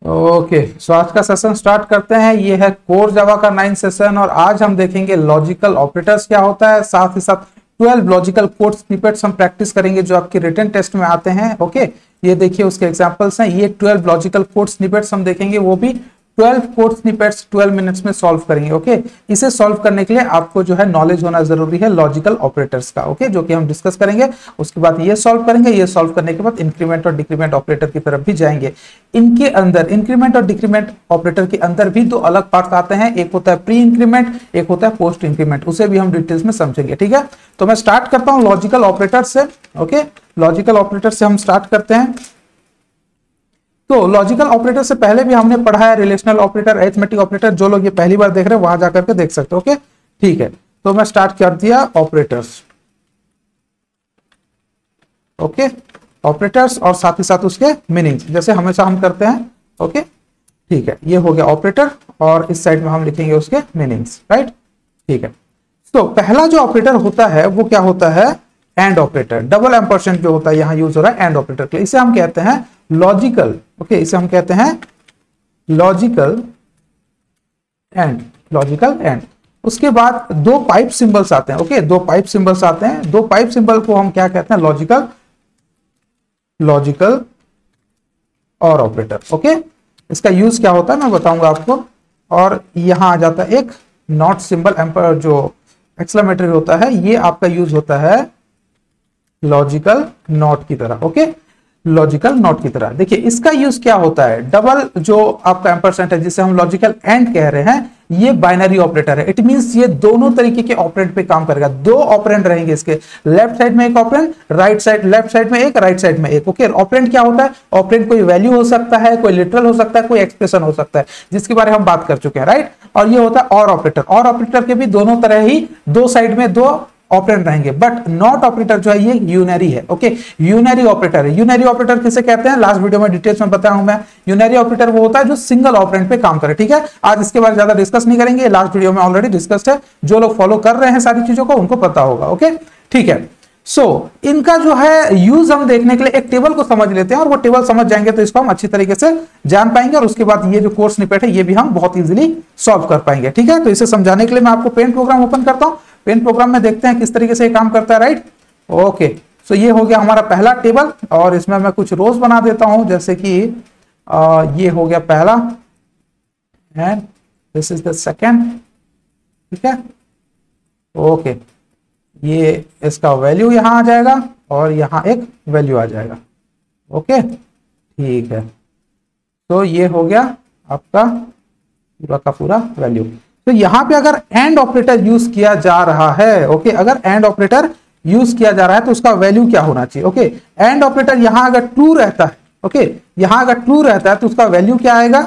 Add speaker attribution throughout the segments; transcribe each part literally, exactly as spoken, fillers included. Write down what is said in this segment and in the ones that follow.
Speaker 1: Okay, सो आज का session start करते हैं। ये है कोर जावा का नाइन सेशन और आज हम देखेंगे लॉजिकल ऑपरेटर्स क्या होता है, साथ ही साथ ट्वेल्व लॉजिकल कोड स्निपेट्स हम प्रैक्टिस करेंगे जो आपके रिटन टेस्ट में आते हैं। ओके, ये देखिए उसके एग्जांपल्स हैं। ये ट्वेल्व लॉजिकल कोड स्निपेट्स हम देखेंगे, वो भी twelve code snippets twelve minutes में सॉल्व करेंगे। ओके, इसे सॉल्व करने के लिए आपको जो है नॉलेज होना जरूरी है लॉजिकल ऑपरेटर्स का। ओके, जो कि हम डिस्कस करेंगे। उसके बाद ये सॉल्व करेंगे, ये सॉल्व करने के बाद इंक्रीमेंट और डिक्रीमेंट ऑपरेटर की तरफ भी जाएंगे। इनके अंदर इंक्रीमेंट और डिक्रीमेंट ऑपरेटर के अंदर भी दो अलग पार्ट आते हैं, एक होता है प्री इंक्रीमेंट, एक होता है पोस्ट इंक्रीमेंट। उसे भी हम डिटेल्स में समझेंगे। ठीक है, तो मैं स्टार्ट करता हूं लॉजिकल ऑपरेटर से। ओके, लॉजिकल ऑपरेटर से हम स्टार्ट करते हैं। तो लॉजिकल ऑपरेटर से पहले भी हमने पढ़ा है रिलेशनल ऑपरेटर, अरिथमेटिक ऑपरेटर। जो लोग ये पहली बार देख रहे हैं वहां जाकर के देख सकते हो। ओके, ठीक है, तो मैं स्टार्ट कर दिया ऑपरेटर्स। ओके, ऑपरेटर्स और साथ ही साथ उसके मीनिंग्स, जैसे हमेशा हम करते हैं। ओके, ठीक है, ये हो गया ऑपरेटर और इस साइड में हम लिखेंगे उसके मीनिंग्स। राइट, ठीक है। तो पहला जो ऑपरेटर होता है वो क्या होता है, एंड ऑपरेटर। डबल एम्परसेंट जो होता है यहां यूज हो रहा है एंड ऑपरेटर के लिए, इसे हम कहते हैं लॉजिकल। ओके, इसे हम कहते हैं लॉजिकल एंड, लॉजिकल एंड। उसके बाद दो पाइप सिंबल्स आते हैं। ओके, दो पाइप सिंबल्स आते हैं। दो पाइप सिंबल को हम क्या कहते हैं, लॉजिकल, लॉजिकल और ऑपरेटर। ओके, इसका यूज क्या होता है मैं बताऊंगा आपको। और यहां आ जाता है एक नॉट सिंबल, एम्पर जो एक्सक्लेमेटरी होता है, ये आपका यूज होता है लॉजिकल नॉट की तरह। ओके, लॉजिकल नॉट की तरह। देखिए इसका यूज क्या होता है, डबल जो आपका एम्परसेंट है जिसे हम लॉजिकल एंड कह रहे हैं, ये बाइनरी ऑपरेटर है। इट मींस ये दोनों तरीके के ऑपरेंड पे काम करेगा। दो ऑपरेंड रहेंगे इसके, लेफ्ट साइड में एक operand, right side, left side में एक, राइट साइड में एक। ओके, ऑपरेंड क्या होता है, ऑपरेंड कोई वैल्यू हो सकता है, कोई लिटरल हो सकता है, कोई एक्सप्रेशन हो सकता है, जिसके बारे में हम बात कर चुके हैं। राइट, और ये होता है और ऑपरेटर। और ऑपरेटर के भी दोनों तरह ही दो साइड में दो ऑपरेंड रहेंगे, बट नॉट ऑपरेटर जो है ये यूनरी है। ओके, यूनरी ऑपरेटर है। यूनरी ऑपरेटर किसे कहते हैं, लास्ट वीडियो में डिटेल्स में बताया हूं मैं। यूनरी ऑपरेटर वो होता है जो सिंगल ऑपरेंड पे काम करे। ठीक है, आज इसके बारे में ज्यादा डिस्कस नहीं करेंगे, लास्ट वीडियो में ऑलरेडी डिस्कस्ड है। जो लोग फॉलो कर रहे हैं सारी चीजों को उनको पता होगा। ओके, ठीक है। सो so, इनका जो है यूज हम देखने के लिए एक टेबल को समझ लेते हैं, और वो टेबल समझ जाएंगे तो इसको हम अच्छी तरीके से जान पाएंगे, और उसके बाद ये जो कोर्स स्निपेट है ये भी हम बहुत इजीली सॉल्व कर पाएंगे। ठीक है, तो इसे समझाने के लिए मैं आपको पेन प्रोग्राम ओपन करता हूं। पेन प्रोग्राम में देखते हैं किस तरीके से ये काम करता है। राइट, ओके, सो ये हो गया हमारा पहला टेबल, और इसमें मैं कुछ रोज बना देता हूं, जैसे कि आ, ये हो गया पहला, and this is the second. ठीक है, ओके, ये इसका वैल्यू यहां आ जाएगा और यहां एक वैल्यू आ जाएगा। ओके, ठीक है, तो ये हो गया आपका पूरा का पूरा वैल्यू। तो यहां पे अगर एंड ऑपरेटर यूज किया जा रहा है, ओके, अगर एंड ऑपरेटर यूज किया जा रहा है तो उसका वैल्यू क्या होना चाहिए। ओके, एंड ऑपरेटर यहां अगर ट्रू रहता है, ओके, यहां अगर ट्रू रहता है तो उसका वैल्यू क्या आएगा,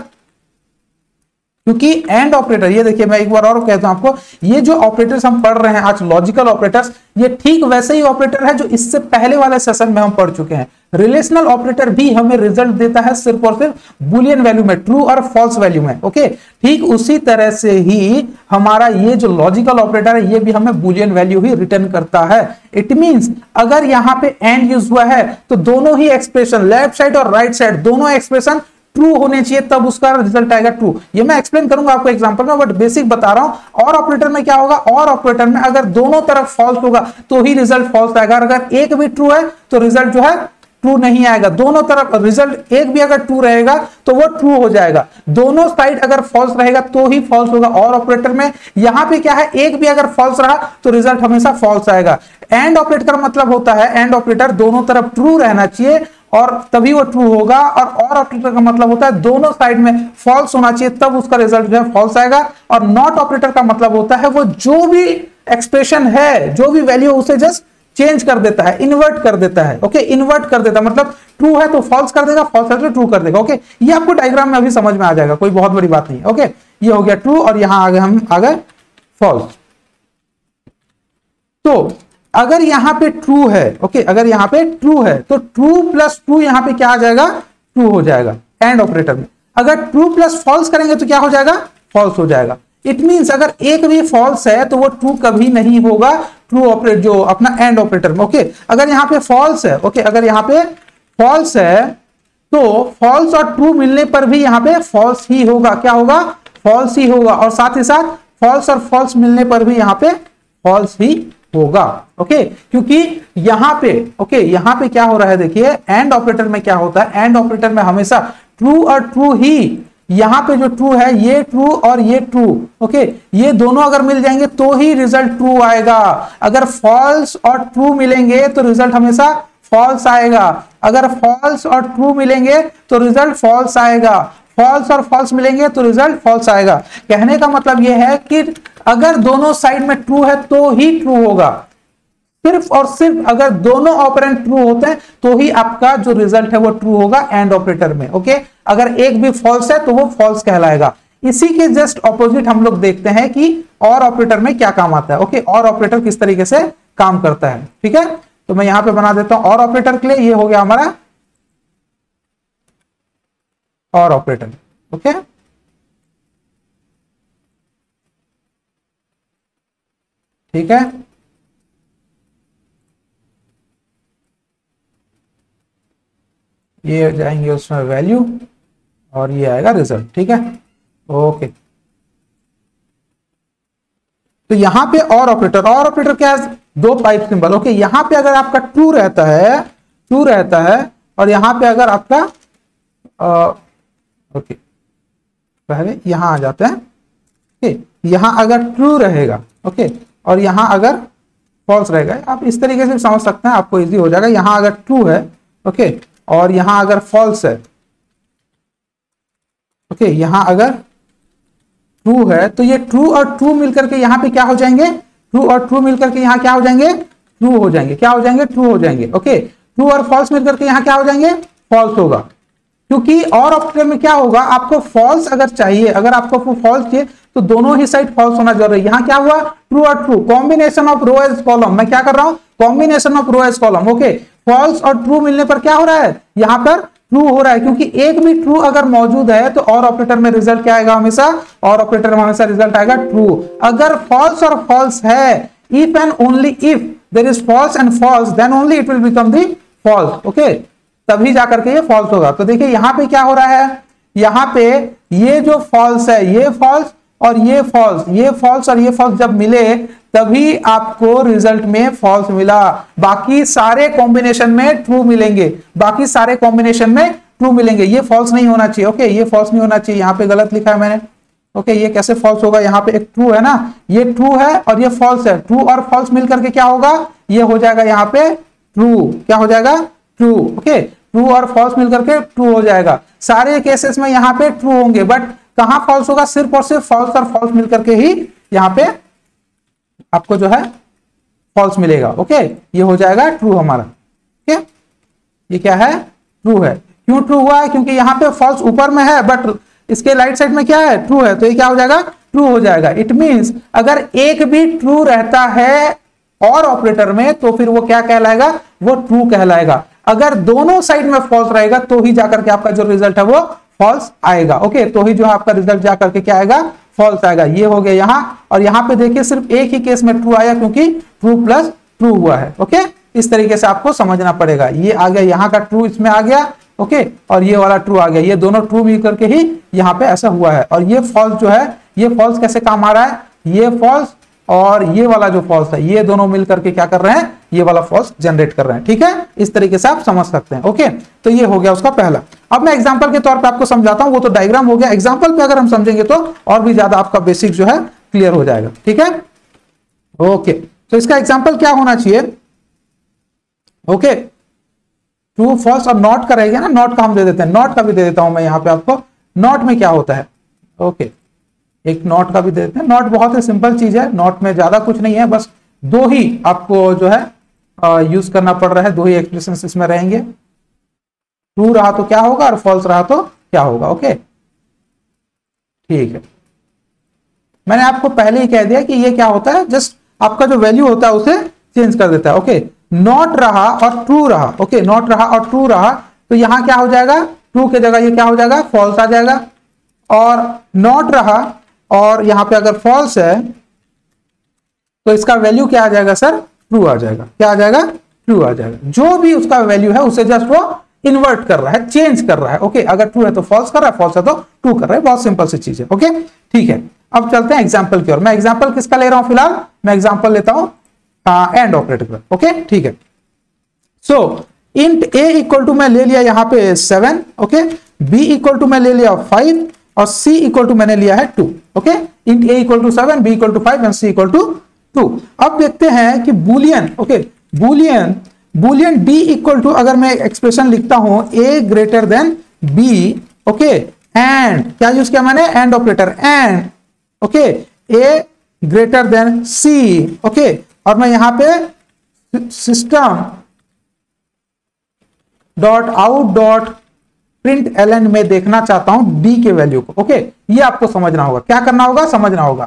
Speaker 1: क्योंकि एंड ऑपरेटर, ये देखिए मैं एक बार और कहता हूं आपको, ये जो ऑपरेटर्स हम पढ़ रहे हैं आज लॉजिकल ऑपरेटर्स, ये ठीक वैसे ही ऑपरेटर है जो इससे पहले वाले सेशन में हम पढ़ चुके हैं। रिलेशनल ऑपरेटर भी हमें रिजल्ट देता है सिर्फ और सिर्फ बुलियन वैल्यू में, ट्रू और फॉल्स वैल्यू में। ओके, ठीक उसी तरह से ही हमारा ये जो लॉजिकल ऑपरेटर है ये भी हमें बुलियन वैल्यू ही रिटर्न करता है। इट मींस अगर यहां पे एंड यूज हुआ है तो दोनों ही एक्सप्रेशन, लेफ्ट साइड और राइट साइड, दोनों एक्सप्रेशन ट्रू होने चाहिए, तब उसका रिजल्ट आएगा ट्रू। ये मैं एक्सप्लेन करूंगा आपको एग्जांपल में, बट बेसिक बता रहा हूं। और ऑपरेटर में क्या होगा, और ऑपरेटर में अगर दोनों तरफ फॉल्स होगा तो ही रिजल्ट फॉल्स आएगा, अगर एक भी ट्रू है तो रिजल्ट जो है ट्रू नहीं आएगा। दोनों तरफ रिजल्ट, एक भी अगर ट्रू रहेगा तो वो ट्रू हो जाएगा, दोनों साइड अगर फॉल्स रहेगा तो ही फॉल्स होगा। और ऑपरेटर में यहां पे क्या है, एक भी अगर फॉल्स रहा तो रिजल्ट हमेशा फॉल्स आएगा। एंड ऑपरेटर का मतलब होता है, एंड ऑपरेटर दोनों तरफ ट्रू रहना चाहिए और तभी वो ट्रू होगा, और और ऑपरेटर का मतलब होता है दोनों साइड में फॉल्स होना चाहिए तब उसका रिजल्ट जो है फॉल्स आएगा। और नॉट ऑपरेटर का मतलब होता है वो जो भी एक्सप्रेशन है, जो भी वैल्यू, उसे जस्ट चेंज कर देता है, इन्वर्ट कर देता है। ओके, इन्वर्ट कर देता है, मतलब ट्रू है तो फॉल्स कर देगा, फॉल्स है तो ट्रू कर देगा। ओके, ये आपको डायग्राम में अभी समझ में आ जाएगा, कोई बहुत बड़ी बात नहीं है। ओके, ये हो गया ट्रू और यहां आ गए हम आ गए फॉल्स। तो अगर यहां पे ट्रू है, ओके, अगर यहां पे ट्रू है तो ट्रू प्लस ट्रू यहां पे क्या आ जाएगा, ट्रू हो जाएगा एंड ऑपरेटर में। अगर ट्रू प्लस फॉल्स करेंगे तो क्या हो जाएगा, फॉल्स हो जाएगा। इट मींस अगर एक भी फॉल्स है तो वो ट्रू कभी नहीं होगा, ट्रू ऑपरेट जो अपना एंड ऑपरेटर में। ओके, अगर यहां पे फॉल्स है, ओके, अगर यहां पे फॉल्स है तो फॉल्स और ट्रू मिलने पर भी यहाँ पे फॉल्स ही होगा। क्या होगा? फॉल्स ही होगा। और साथ ही साथ फॉल्स और फॉल्स मिलने पर भी यहाँ पे फॉल्स ही होगा। ओके, क्योंकि यहाँ पे ओके यहाँ पे क्या हो रहा है, देखिए एंड ऑपरेटर में क्या होता है, एंड ऑपरेटर में हमेशा ट्रू और ट्रू ही, यहाँ पे जो ट्रू है ये ट्रू और ये ट्रू, ओके ये दोनों अगर मिल जाएंगे तो ही रिजल्ट ट्रू आएगा। अगर फॉल्स और ट्रू मिलेंगे तो रिजल्ट हमेशा फॉल्स आएगा। अगर फॉल्स और ट्रू मिलेंगे तो रिजल्ट फॉल्स आएगा। फॉल्स और फॉल्स मिलेंगे तो रिजल्ट फॉल्स आएगा। कहने का मतलब यह है कि अगर दोनों साइड में ट्रू है तो ही ट्रू होगा। सिर्फ और सिर्फ अगर दोनों ऑपरेंड ट्रू होते हैं तो ही आपका जो रिजल्ट है वो ट्रू होगा एंड ऑपरेटर में। ओके, अगर एक भी फॉल्स है तो वो फॉल्स कहलाएगा। इसी के जस्ट ऑपोजिट हम लोग देखते हैं कि और ऑपरेटर में क्या काम आता है। ओके, और ऑपरेटर किस तरीके से काम करता है। ठीक है, तो मैं यहां पे बना देता हूं और ऑपरेटर के लिए, ये हो गया हमारा और ऑपरेटर। ओके, ठीक है, ये जाएंगे उसमें वैल्यू और ये आएगा रिजल्ट। ठीक है, ओके, तो यहां पे और ऑपरेटर, और ऑपरेटर क्या है, दो पाइप सिंबल। ओके, यहां पे अगर आपका ट्रू रहता है, ट्रू रहता है और यहां पे अगर आपका आ, ओके पहले यहां आ जाते हैं। ओके, यहां अगर ट्रू रहेगा, ओके और यहां अगर फॉल्स रहेगा, आप इस तरीके से समझ सकते हैं, आपको इजी हो जाएगा। यहां अगर ट्रू है, ओके और यहां अगर फॉल्स है, ओके यहां अगर ट्रू है तो ये ट्रू और ट्रू मिलकर के यहां पे क्या हो जाएंगे, ट्रू और ट्रू मिलकर के यहां क्या हो जाएंगे, ट्रू हो जाएंगे। क्या हो जाएंगे, ट्रू हो जाएंगे। ओके, ट्रू और फॉल्स मिलकर के यहां क्या हो जाएंगे, फॉल्स होगा। क्योंकि और ऑपरेटर में क्या होगा, आपको फॉल्स अगर चाहिए, अगर आपको फॉल्स चाहिए तो दोनों ही साइड फॉल्स होना जरूरी है। यहां क्या हुआ, ट्रू और true, combination of row as column. मैं क्या कर रहा हूं, combination of row as column. Okay, false और ट्रू मिलने पर क्या हो रहा है, यहां पर ट्रू हो रहा है, क्योंकि एक भी ट्रू अगर मौजूद है तो और ऑपरेटर में रिजल्ट क्या आएगा, हमेशा और ऑपरेटर में हमेशा रिजल्ट आएगा ट्रू। अगर फॉल्स और फॉल्स है, if and only if there is false and false, then only it will become the false. Okay, तभी जाकर के ये फॉल्स होगा। तो देखिए यहां पे क्या हो रहा है, यहां पे ये जो फॉल्स है, ये फॉल्स और ये फॉल्स, ये फॉल्स और ये फॉल्स जब मिले तभी आपको रिजल्ट में फॉल्स मिला। बाकी सारे कॉम्बिनेशन में ट्रू मिलेंगे, बाकी सारे कॉम्बिनेशन में ट्रू मिलेंगे। ये फॉल्स नहीं होना चाहिए। ओके, ये फॉल्स नहीं होना चाहिए, यहाँ पे गलत लिखा है मैंने। ओके, ये कैसे फॉल्स होगा, यहाँ पे एक ट्रू है ना, ये ट्रू है और ये फॉल्स है। ट्रू और फॉल्स मिलकर के क्या होगा, ये हो जाएगा यहाँ पे ट्रू। क्या हो जाएगा, ट्रू। ओके, ट्रू और फॉल्स मिलकर के ट्रू हो जाएगा। सारे केसेस में यहाँ पे ट्रू होंगे, बट कहां फॉल्स होगा, सिर्फ और सिर्फ फॉल्स और फॉल्स मिलकर के ही यहाँ पे आपको जो है फॉल्स मिलेगा। ओके, ये हो जाएगा ट्रू हमारा। ठीक है, ये क्या है, ट्रू है। क्यों ट्रू हुआ है, क्योंकि यहाँ पे फॉल्स ऊपर में है बट इसके राइट साइड में क्या है, ट्रू है, तो ये क्या हो जाएगा, ट्रू हो जाएगा। इट मींस अगर एक भी ट्रू रहता है और ऑपरेटर में तो फिर वो क्या कहलाएगा, वो ट्रू कहलाएगा। अगर दोनों साइड में फॉल्स रहेगा तो ही जाकर के आपका जो रिजल्ट है वो फॉल्स आएगा। ओके, तो ही जो है आपका रिजल्ट जाकर के क्या आएगा, फॉल्स आएगा। ये हो गया यहां, और यहां पे देखिए सिर्फ एक ही केस में ट्रू आया क्योंकि ट्रू प्लस ट्रू हुआ है। ओके, इस तरीके से आपको समझना पड़ेगा। ये आ गया, यहाँ का ट्रू इसमें आ गया। ओके, और ये वाला ट्रू आ गया, ये दोनों ट्रू मिल करके ही यहाँ पे ऐसा हुआ है। और ये फॉल्स जो है, ये फॉल्स कैसे काम आ रहा है, ये फॉल्स और ये वाला जो फॉल्स है, ये दोनों मिल करके क्या कर रहे हैं, ये वाला फॉल्स जनरेट कर रहे हैं। ठीक है, इस तरीके से आप समझ सकते हैं। ओके, तो ये हो गया उसका पहला। अब मैं एग्जांपल के तौर पे आपको समझाता हूं, वो तो डायग्राम हो गया। एग्जांपल पे अगर हम समझेंगे तो और भी ज्यादा आपका बेसिक जो है क्लियर हो जाएगा। ठीक है, ओके, तो इसका एग्जांपल क्या होना चाहिए, ओके ट्रू फॉल्स और नॉट का रहेगा ना, नॉट का हम दे देते हैं, नॉट का भी दे देता हूं मैं यहाँ पे आपको। नॉट में क्या होता है, ओके एक नॉट का भी दे देते हैं। नॉट बहुत ही सिंपल चीज है, नॉट में ज्यादा कुछ नहीं है, बस दो ही आपको जो है यूज करना पड़ रहा है, दो ही एक्सप्रेशन इसमें रहेंगे। ट्रू रहा तो क्या होगा और फॉल्स रहा तो क्या होगा। ओके, ठीक है, मैंने आपको पहले ही कह दिया कि ये क्या होता है, जस्ट आपका जो वैल्यू होता है उसे चेंज कर देता है। ओके, नॉट रहा और ट्रू रहा, ओके नॉट रहा और ट्रू रहा तो यहां क्या हो जाएगा, ट्रू के जगह ये क्या हो जाएगा, फॉल्स आ जाएगा। और नॉट रहा और यहां पे अगर फॉल्स है तो इसका वैल्यू क्या आ जाएगा सर, ट्रू आ जाएगा। क्या आ जाएगा, ट्रू आ जाएगा। जो भी उसका वैल्यू है उसे जस्ट वो इन्वर्ट कर रहा है, चेंज कर रहा है। ओके, अगर ट्रू है तो फॉल्स कर रहा है, फॉल्स है तो ट्रू कर रहा है। बहुत सिंपल सी चीज है। ओके, ठीक है, अब चलते हैं एग्जाम्पल की ओर। मैं एग्जाम्पल किसका ले रहा हूं फिलहाल? मैं एग्जाम्पल लेता हूं एंड ऑपरेटर का। ओके, ठीक है। So int a equal to मैं ले लिया यहां पे seven, okay, b equal to मैं ले लिया फाइव और सी इक्वल टू मैंने लिया है two. Okay, int a equal to seven, b equal to five and c equal to two. अब देखते हैं कि boolean, okay, boolean boolean d equal to, अगर मैं एक्सप्रेशन लिखता हूं a greater than b, okay, and क्या यूज किया मैंने? And operator, and okay a greater than c, okay, और मैं यहां पे system dot out dot print Elon में देखना चाहता हूं डी के वैल्यू को। ओके, ये आपको समझना होगा, क्या करना होगा, समझना होगा।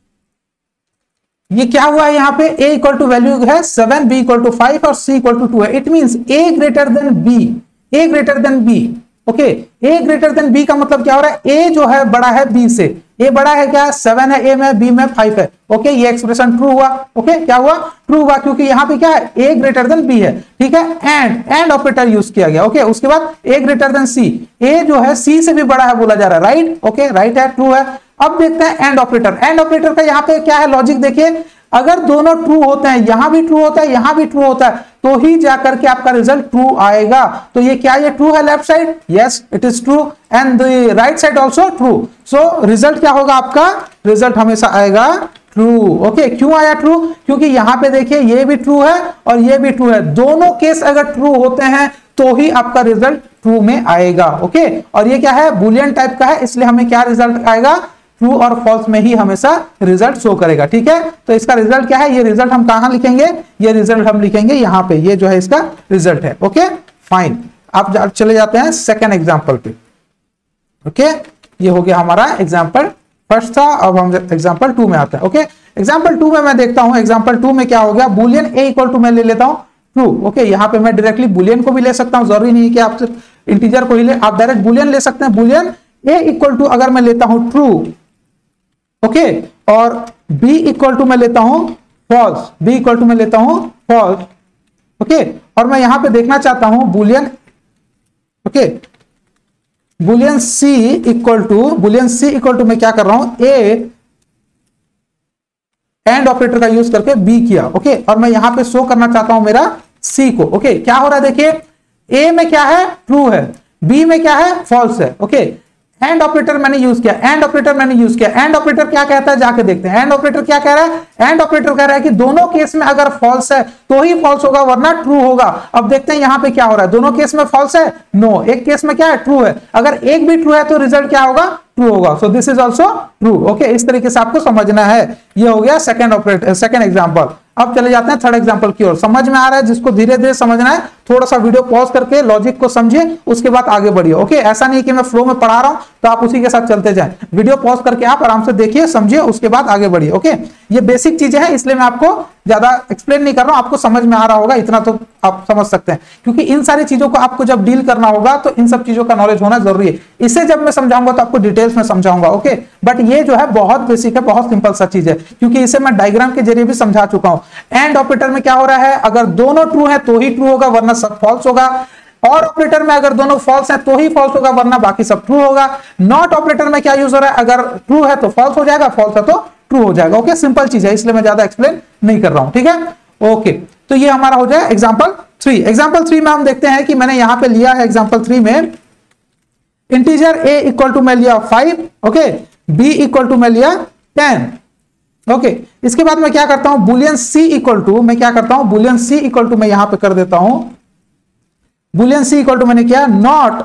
Speaker 1: ये क्या हुआ है यहां पे? a इक्वल टू वैल्यू है seven, b equal to five और c इक्वल टू टू है। It means a greater than b, a greater than b। Okay, a greater than b का मतलब क्या हो रहा है? a जो है बड़ा है b से। a बड़ा है क्या? सेवन है a में, b में फाइव है। ओके, ये एक्सप्रेशन ट्रू हुआ। ओके, क्या हुआ? ट्रू हुआ, क्योंकि यहां पे क्या है? a ग्रेटर देन b है। ठीक है, एंड एंड ऑपरेटर यूज किया गया। ओके, उसके बाद a greater than c, a जो है c से भी बड़ा है बोला जा रहा है, राइट? ओके, राइट है, ट्रू है। अब देखते हैं एंड ऑपरेटर। एंड ऑपरेटर का यहाँ पे क्या है लॉजिक? देखिए, अगर दोनों ट्रू होते हैं, यहां भी ट्रू होता है, यहां भी ट्रू होता है, तो ही जाकर के आपका रिजल्ट ट्रू आएगा। तो ये क्या, ये ट्रू है left side? Yes, it is true, and the right side also true. So result क्या होगा आपका? रिजल्ट हमेशा आएगा ट्रू। ओके, क्यों आया ट्रू? क्योंकि यहां पे देखिए ये भी ट्रू है और ये भी ट्रू है। दोनों केस अगर ट्रू होते हैं तो ही आपका रिजल्ट ट्रू में आएगा। ओके, और ये क्या है? बुलियन टाइप का है, इसलिए हमें क्या रिजल्ट आएगा? ट्रू और फॉल्स में ही हमेशा रिजल्ट शो करेगा। ठीक है, तो इसका रिजल्ट क्या है? ये रिजल्ट हम कहां लिखेंगे? ये रिजल्ट हम लिखेंगे यहां पे। ये जो है इसका रिजल्ट है। Okay, fine. आप जा, चले जाते हैं सेकेंड एग्जाम्पल पे। ओके, ये हो गया हमारा एग्जाम्पल फर्स्ट था। अब हम एग्जाम्पल टू में आते हैं। ओके, एग्जाम्पल टू में मैं देखता हूं, एग्जाम्पल टू में क्या हो गया? बुलियन ए इक्वल टू मैं ले लेता हूं ट्रू। ओके, यहां पे मैं डायरेक्टली बुलियन को भी ले सकता हूं, जरूरी नहीं कि आप सिर्फ इंटीजर को ही ले, आप डायरेक्ट बुलियन ले सकते हैं। बुलियन ए इक्वल टू अगर मैं लेता हूं ट्रू, ओके, और b इक्वल टू मैं लेता हूं फॉल्स, b इक्वल टू मैं लेता हूं फॉल्स। ओके, और मैं यहां पे देखना चाहता हूं boolean, okay, boolean c equal to, boolean c equal to मैं क्या कर रहा हूं? a एंड ऑपरेटर का यूज करके b किया। ओके, और मैं यहां पे शो करना चाहता हूं मेरा c को। ओके, क्या हो रहा है? देखिए, a में क्या है? ट्रू है, b में क्या है? फॉल्स है। ओके, एंड ऑपरेटर मैंने यूज किया, एंड ऑपरेटर मैंने यूज किया। एंड ऑपरेटर क्या कहता है? जाके देखते हैं। एंड ऑपरेटर क्या कह रहा है? एंड ऑपरेटर कह रहा है कि दोनों केस में अगर फॉल्स है तो ही फॉल्स होगा, वरना ट्रू होगा। अब देखते हैं यहां पे क्या हो रहा है। दोनों केस में फॉल्स है? नो। एक केस में क्या है? ट्रू है। अगर एक भी ट्रू है तो रिजल्ट क्या होगा? ट्रू होगा। So this is also true. Okay, इस तरीके से आपको समझना है। ये हो गया सेकंड ऑपरेटर, सेकंड एग्जांपल। अब चले जाते हैं थर्ड एग्जांपल की ओर। समझ में आ रहा है? जिसको धीरे धीरे समझना है, थोड़ा सा वीडियो पॉज करके लॉजिक को समझिए, उसके बाद आगे बढ़िए। ओके, ऐसा नहीं कि मैं फ्लो में पढ़ा रहा हूं तो आप उसी के साथ चलते जाएं। वीडियो पॉज करके आप आराम से देखिए, समझिए, उसके बाद आगे बढ़िए। ओके, ये बेसिक चीजें हैं, इसलिए मैं आपको ज्यादा एक्सप्लेन नहीं कर रहा हूं, आपको समझ में आ रहा होगा, इतना तो आप समझ सकते हैं। क्योंकि इन सारी चीजों को आपको जब डील करना होगा तो इन सब चीजों का नॉलेज होना जरूरी है। इसे जब मैं समझाऊंगा तो आपको डिटेल्स में समझाऊंगा। ओके, बट ये जो है बहुत बेसिक है, बहुत सिंपल सा चीज है, क्योंकि इसे मैं डायग्राम के जरिए भी समझा चुका हूं। एंड ऑपरेटर में क्या हो रहा है? अगर दोनों ट्रू है तो ही ट्रू होगा, वरना सब फॉल्स होगा। और ऑपरेटर में अगर दोनों फॉल्स है तो ही फॉल्स होगा, वरना बाकी सब ट्रू होगा। नॉट ऑपरेटर में क्या यूज हो रहा है? अगर ट्रू है तो फॉल्स हो जाएगा, फॉल्स है तो ट्रू हो जाएगा। ओके, सिंपल चीज है, इसलिए मैं ज्यादा एक्सप्लेन नहीं कर रहा हूं। ठीक है, ओके, तो ये हमारा हो जाए एग्जाम्पल थ्री। एग्जाम्पल थ्री में हम देखते हैं कि मैंने यहां पे लिया है एग्जाम्पल थ्री में इंटीजर a इक्वल टू मैं लिया five, okay, b equal to मैं लिया टेन। ओके, इसके बाद मैं क्या करता हूं? बुलियन c इक्वल टू मैं क्या करता हूं? बुलियन c इक्वल टू मैं यहां पे कर देता हूं, बुलियन c इक्वल टू मैंने किया not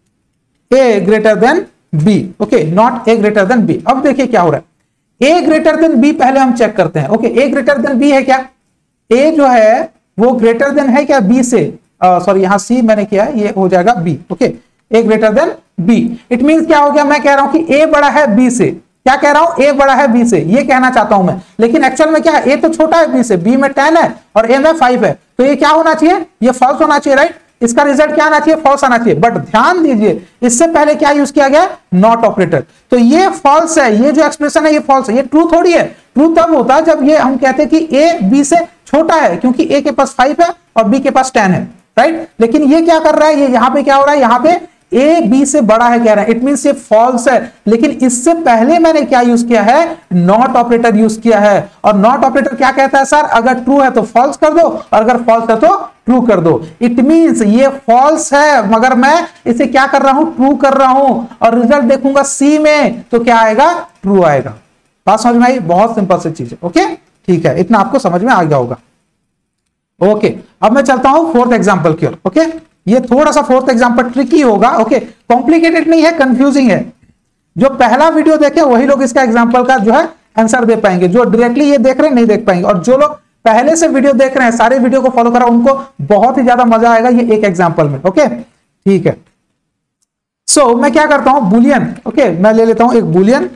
Speaker 1: a greater than b। Okay, not a greater than b। अब देखिए क्या हो रहा है। a ग्रेटर देन b पहले हम चेक करते हैं। Okay, a greater than b है क्या? a जो है वो ग्रेटर देन है क्या b से? सॉरी, यहां c मैंने किया है, ये हो जाएगा b। Okay, a greater than b। It means क्या हो गया? मैं कह रहा हूं कि a बड़ा है b से। क्या कह रहा हूं? a बड़ा है b से, ये कहना चाहता हूं मैं। लेकिन एक्चुअल में क्या है? a तो छोटा है b से, b में टेन है और a में फाइव है, तो ये क्या होना चाहिए? ये फॉल्स होना चाहिए, राइट? इसका रिजल्ट क्या आना चाहिए? फॉल्स आना चाहिए। बट ध्यान दीजिए, इससे पहले क्या यूज किया गया? Not operator. तो ये फॉल्स है, ये जो एक्सप्रेशन है ये फॉल्स है। ये ट्रू थोड़ी है। ट्रू तब होता है जब ये हम कहते हैं कि a b से छोटा है, क्योंकि a के पास फाइव है और b के पास टेन है। राइट। लेकिन ये क्या कर रहा है, ये यहाँ पे क्या हो रहा है, यहाँ पे ए बी से बड़ा है कह रहा है, इट मींस ये फॉल्स है। लेकिन इससे पहले मैंने क्या यूज किया है, नॉट ऑपरेटर यूज किया है। और नॉट ऑपरेटर क्या कहता है सर, अगर ट्रू है तो फॉल्स कर दो, और अगर फॉल्स है तो ट्रू कर दो। इट मींस ये फॉल्स है मगर मैं इसे क्या कर रहा हूं, ट्रू कर रहा हूं, और रिजल्ट देखूंगा सी में तो क्या आएगा, ट्रू आएगा। बात समझ में आई, बहुत सिंपल सी चीज है। ओके ठीक है, इतना आपको समझ में आ गया होगा। ओके अब मैं चलता हूं फोर्थ एग्जांपल की ओर। ओके ये थोड़ा सा फोर्थ एग्जांपल ट्रिकी होगा, ओके कॉम्प्लिकेटेड नहीं है, कंफ्यूजिंग है। जो पहला वीडियो देखे वही लोग इसका एग्जांपल का जो है आंसर दे पाएंगे, जो डायरेक्टली ये देख रहे हैं नहीं देख पाएंगे। और जो लोग पहले से वीडियो देख रहे हैं, सारे वीडियो को फॉलो करा, उनको बहुत ही ज्यादा मजा आएगा ये एक एग्जांपल में। ओके ठीक है, सो so, मैं क्या करता हूं, बुलियन। ओके मैं ले लेता हूं एक बुलियन।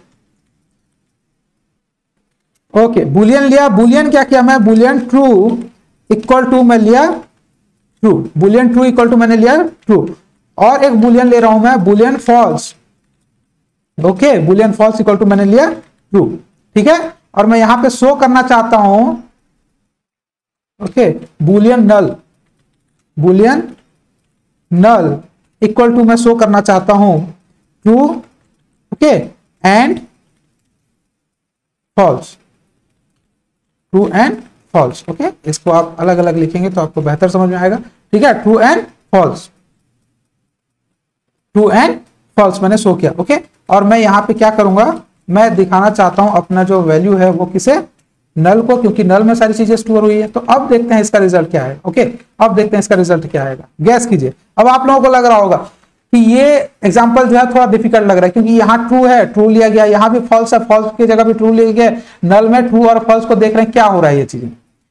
Speaker 1: ओके बुलियन लिया, बुलियन क्या किया मैं, बुलियन ट्रू इक्वल टू मैं लिया true, boolean true equal to मैंने लिया ट्रू। और एक बुलियन ले रहा हूं मैं, boolean false. Okay boolean false equal to मैंने लिया ट्रू, ठीक है। और मैं यहां पे शो करना चाहता हूं, okay boolean null, boolean null equal to मैं शो करना चाहता हूं true, okay and false, true and false. Okay इसको आप अलग अलग लिखेंगे तो आपको बेहतर समझ में आएगा, ठीक है। True and false, true and false मैंने शो किया। ओके और मैं यहां पे क्या करूंगा, मैं दिखाना चाहता हूं अपना जो वैल्यू है वो किसे, नल को, क्योंकि नल में सारी चीजें स्टोर हुई है। तो अब देखते हैं इसका रिजल्ट क्या है। ओके अब देखते हैं इसका रिजल्ट क्या आएगा, गैस कीजिए। अब आप लोगों को लग रहा होगा कि ये एग्जांपल जो है थोड़ा डिफिकल्ट लग रहा है, क्योंकि यहाँ ट्रू है, ट्रू लिया गया, यहाँ भी फॉल्स है, फॉल्स की जगह भी ट्रू लिया गया, नल में ट्रू और फॉल्स को देख रहे हैं, क्या हो रहा है ये चीजें।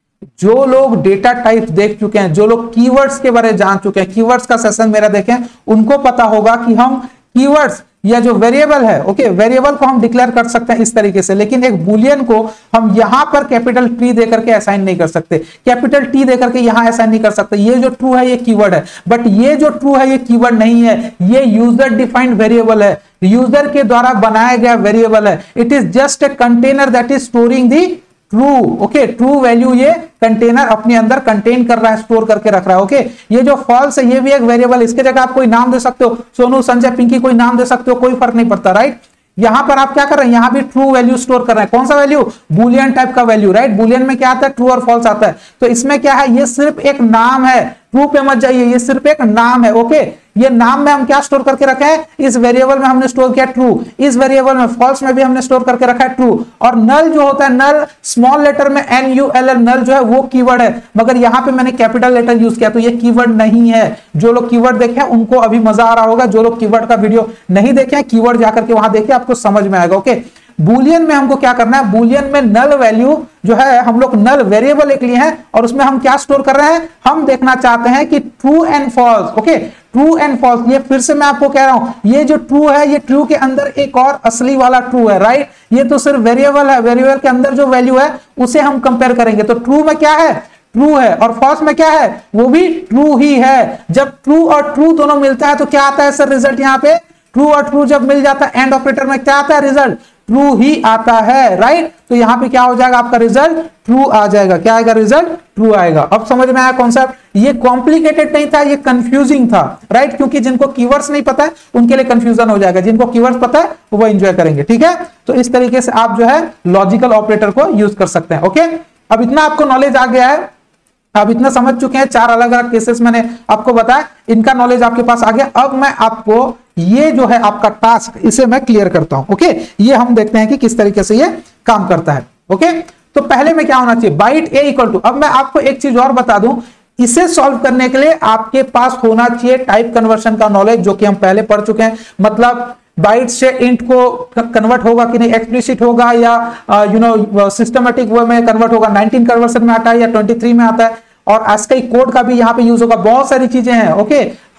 Speaker 1: जो लोग डेटा टाइप देख चुके हैं, जो लोग कीवर्ड्स के बारे में जान चुके हैं, कीवर्ड्स का सेशन मेरा देखें, उनको पता होगा कि हम कीवर्ड्स या जो वेरिएबल है, ओके वेरिएबल को हम डिक्लेयर कर सकते हैं इस तरीके से, लेकिन एक बुलियन को हम यहां पर कैपिटल टी देकर के असाइन नहीं कर सकते, कैपिटल टी देकर के यहां असाइन नहीं कर सकते। ये जो ट्रू है ये कीवर्ड है, बट ये जो ट्रू है ये कीवर्ड नहीं है, ये यूजर डिफाइंड वेरिएबल है, यूजर के द्वारा बनाया गया वेरिएबल है। It is just a container that is storing the true. Okay true value ये कंटेनर अपने अंदर कंटेन कर रहा है, स्टोर करके रख रहा है। Okay okay? ये जो फॉल्स है ये भी एक वेरिएबल, इसके जगह आप कोई नाम दे सकते हो, सोनू संजय पिंकी कोई नाम दे सकते हो, कोई फर्क नहीं पड़ता, राइट। यहां पर आप क्या कर रहे हैं, यहां भी ट्रू वैल्यू स्टोर कर रहे हैं। कौन सा वैल्यू, बुलियन टाइप का वैल्यू, राइट। बुलियन में क्या आता है, ट्रू और फॉल्स आता है। तो इसमें क्या है, ये सिर्फ एक नाम है, ट्रू पे मत जाइए, ये सिर्फ एक नाम है। ओके ये नाम में हम क्या स्टोर करके रखे हैं, इस वेरिएबल में हमने स्टोर किया ट्रू, इस वेरिएबल में फॉल्स में भी हमने स्टोर करके रखा है ट्रू। और नल जो होता है, नल स्मॉल लेटर में N U L L, null जो है वो कीवर्ड है, मगर यहां पे मैंने कैपिटल लेटर यूज किया तो ये कीवर्ड नहीं है। जो लोग कीवर्ड देखे उनको अभी मजा आ रहा होगा, जो लोग कीवर्ड का वीडियो नहीं देखे कीवर्ड जाकर के वहां देखे, आपको समझ में आएगा। ओके बुलियन में हमको क्या करना है, बुलियन में नल वैल्यू जो है, हम लोग नल वेरिएबल एक लिए हैं और उसमें हम क्या स्टोर कर रहे हैं, हम देखना चाहते हैं कि true and false. Okay true and false, ये फिर से मैं आपको कह रहा हूं, ये जो ट्रू है ये ट्रू के अंदर एक और असली वाला ट्रू है, राइट। ये तो सिर्फ वेरिएबल है, वेरिएबल के अंदर जो वैल्यू है उसे हम कंपेयर करेंगे। तो ट्रू में क्या है, ट्रू है, और फॉल्स में क्या है, वो भी ट्रू ही है। जब ट्रू और ट्रू दोनों मिलता है तो क्या आता है सर रिजल्ट, यहाँ पे ट्रू और ट्रू जब मिल जाता है एंड ऑपरेटर में क्या आता है, रिजल्ट ट्रू ही आता है, राइट। तो यहां पे क्या हो जाएगा, आपका रिजल्ट ट्रू आ जाएगा। क्या आएगा, रिजल्ट ट्रू आएगा। अब समझ में आया कॉन्सेप्ट, ये कॉम्प्लिकेटेड नहीं था, ये कंफ्यूजिंग था, राइट। क्योंकि जिनको कीवर्ड्स नहीं पता है उनके लिए कंफ्यूजन हो जाएगा, जिनको कीवर्ड्स पता है वो एंजॉय करेंगे, ठीक है। तो इस तरीके से आप जो है लॉजिकल ऑपरेटर को यूज कर सकते हैं। ओके अब इतना आपको नॉलेज आ गया है, आप इतना समझ चुके हैं, चार अलग अलग केसेस मैंने आपको बताया, इनका नॉलेज आपके पास आ गया। अब मैं आपको ये जो है आपका टास्क, इसे मैं क्लियर करता हूं। ओके ये हम देखते हैं कि किस तरीके से ये काम करता है। ओके तो पहले में क्या होना चाहिए, बाइट ए इक्वल टू, अब मैं आपको एक चीज और बता दूं, इसे सॉल्व करने के लिए आपके पास होना चाहिए टाइप कन्वर्शन का नॉलेज, जो कि हम पहले पढ़ चुके हैं। मतलब बाइट से इंट को कन्वर्ट होगा कि नहीं, एक्सप्लिसिट होगा या यू नो सिस्टमेटिक वे में कन्वर्ट होगा, नाइनटीन कन्वर्शन में आता है या ट्वेंटी थ्री में आता है, और आस्की कोड का भी यहाँ पे यूज होगा, बहुत सारी चीजें हैं। ओके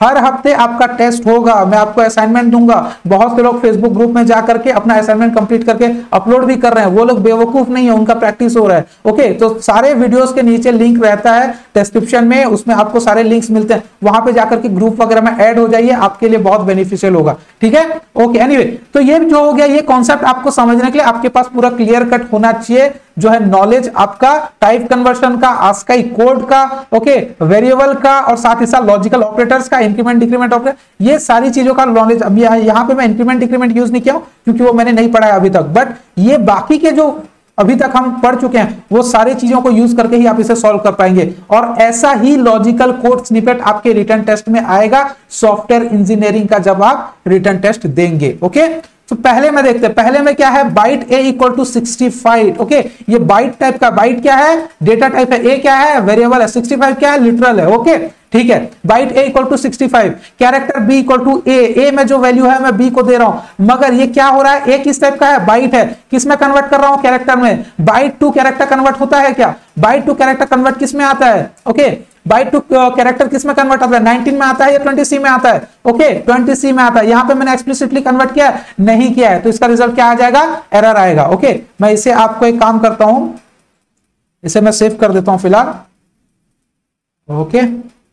Speaker 1: हर हफ्ते आपका टेस्ट होगा, मैं आपको असाइनमेंट दूंगा। बहुत से लोग फेसबुक ग्रुप में जाकर के अपना असाइनमेंट कंप्लीट करके अपलोड भी कर रहे हैं, वो लोग बेवकूफ नहीं है, उनका प्रैक्टिस हो रहा है। ओके, तो सारे वीडियोस के नीचे लिंक रहता है डिस्क्रिप्शन में, उसमें आपको सारे लिंक्स मिलते हैं, वहां पे जाकर के ग्रुप वगैरह में ऐड हो जाइए, आपके लिए बहुत बेनिफिशियल होगा। ठीक है, ओके। एनीवे, तो ये जो हो गया, ये कॉन्सेप्ट आपको समझने के लिए आपके पास पूरा क्लियर कट होना चाहिए, जो है नॉलेज आपका टाइप कन्वर्शन का, आस्काई कोड का, ओके, वेरिएबल का, और साथ ही साथ लॉजिकल ऑपरेटर्स का, इंक्रीमेंट डिक्रीमेंट ऑपरेटर, ये सारी चीजों का नॉलेज। अब यहाँ पे मैं इंक्रीमेंट डिक्रीमेंट यूज नहीं किया क्योंकि वो मैंने नहीं पढ़ा है अभी तक, बट ये बाकी के जो अभी तक हम पढ़ चुके हैं वो सारी चीजों को यूज करके ही आप इसे सॉल्व कर पाएंगे। और ऐसा ही लॉजिकल कोड स्निपेट आपके रिटन टेस्ट में आएगा सॉफ्टवेयर इंजीनियरिंग का, जब आप रिटन टेस्ट देंगे। ओके, तो पहले में देखते हैं, पहले में क्या है, byte a equal to sixty five. Okay, ये बाइट टाइप का, बाइट क्या है, डेटा टाइप है, ए क्या है, वेरिएबल है, सिक्सटी फाइव क्या है, लिटरल है। ओके, ठीक है, byte a equal to sixty five, character b equal to a, a में जो वैल्यू है मैं बी को दे रहा हूं, मगर ये क्या हो रहा है, ए किस टाइप का है, बाइट है, किस में कन्वर्ट कर रहा हूं, कैरेक्टर में। बाइट टू कैरेक्टर कन्वर्ट होता है क्या, बाइट टू कैरेक्टर कन्वर्ट किस में आता है, ओके, बाइट टू कैरेक्टर किस में कन्वर्ट आता है, नाइनटीन में आता है या ट्वेंटी सी में आता है, ओके, ट्वेंटी सी में आता है। यहां पे मैंने एक्सप्लिसिटली कन्वर्ट किया है, नहीं किया है, तो इसका रिजल्ट क्या आ जाएगा, एरर आएगा। ओके, मैं इसे आपको एक काम करता हूं, इसे मैं सेव कर देता हूं फिलहाल। ओके,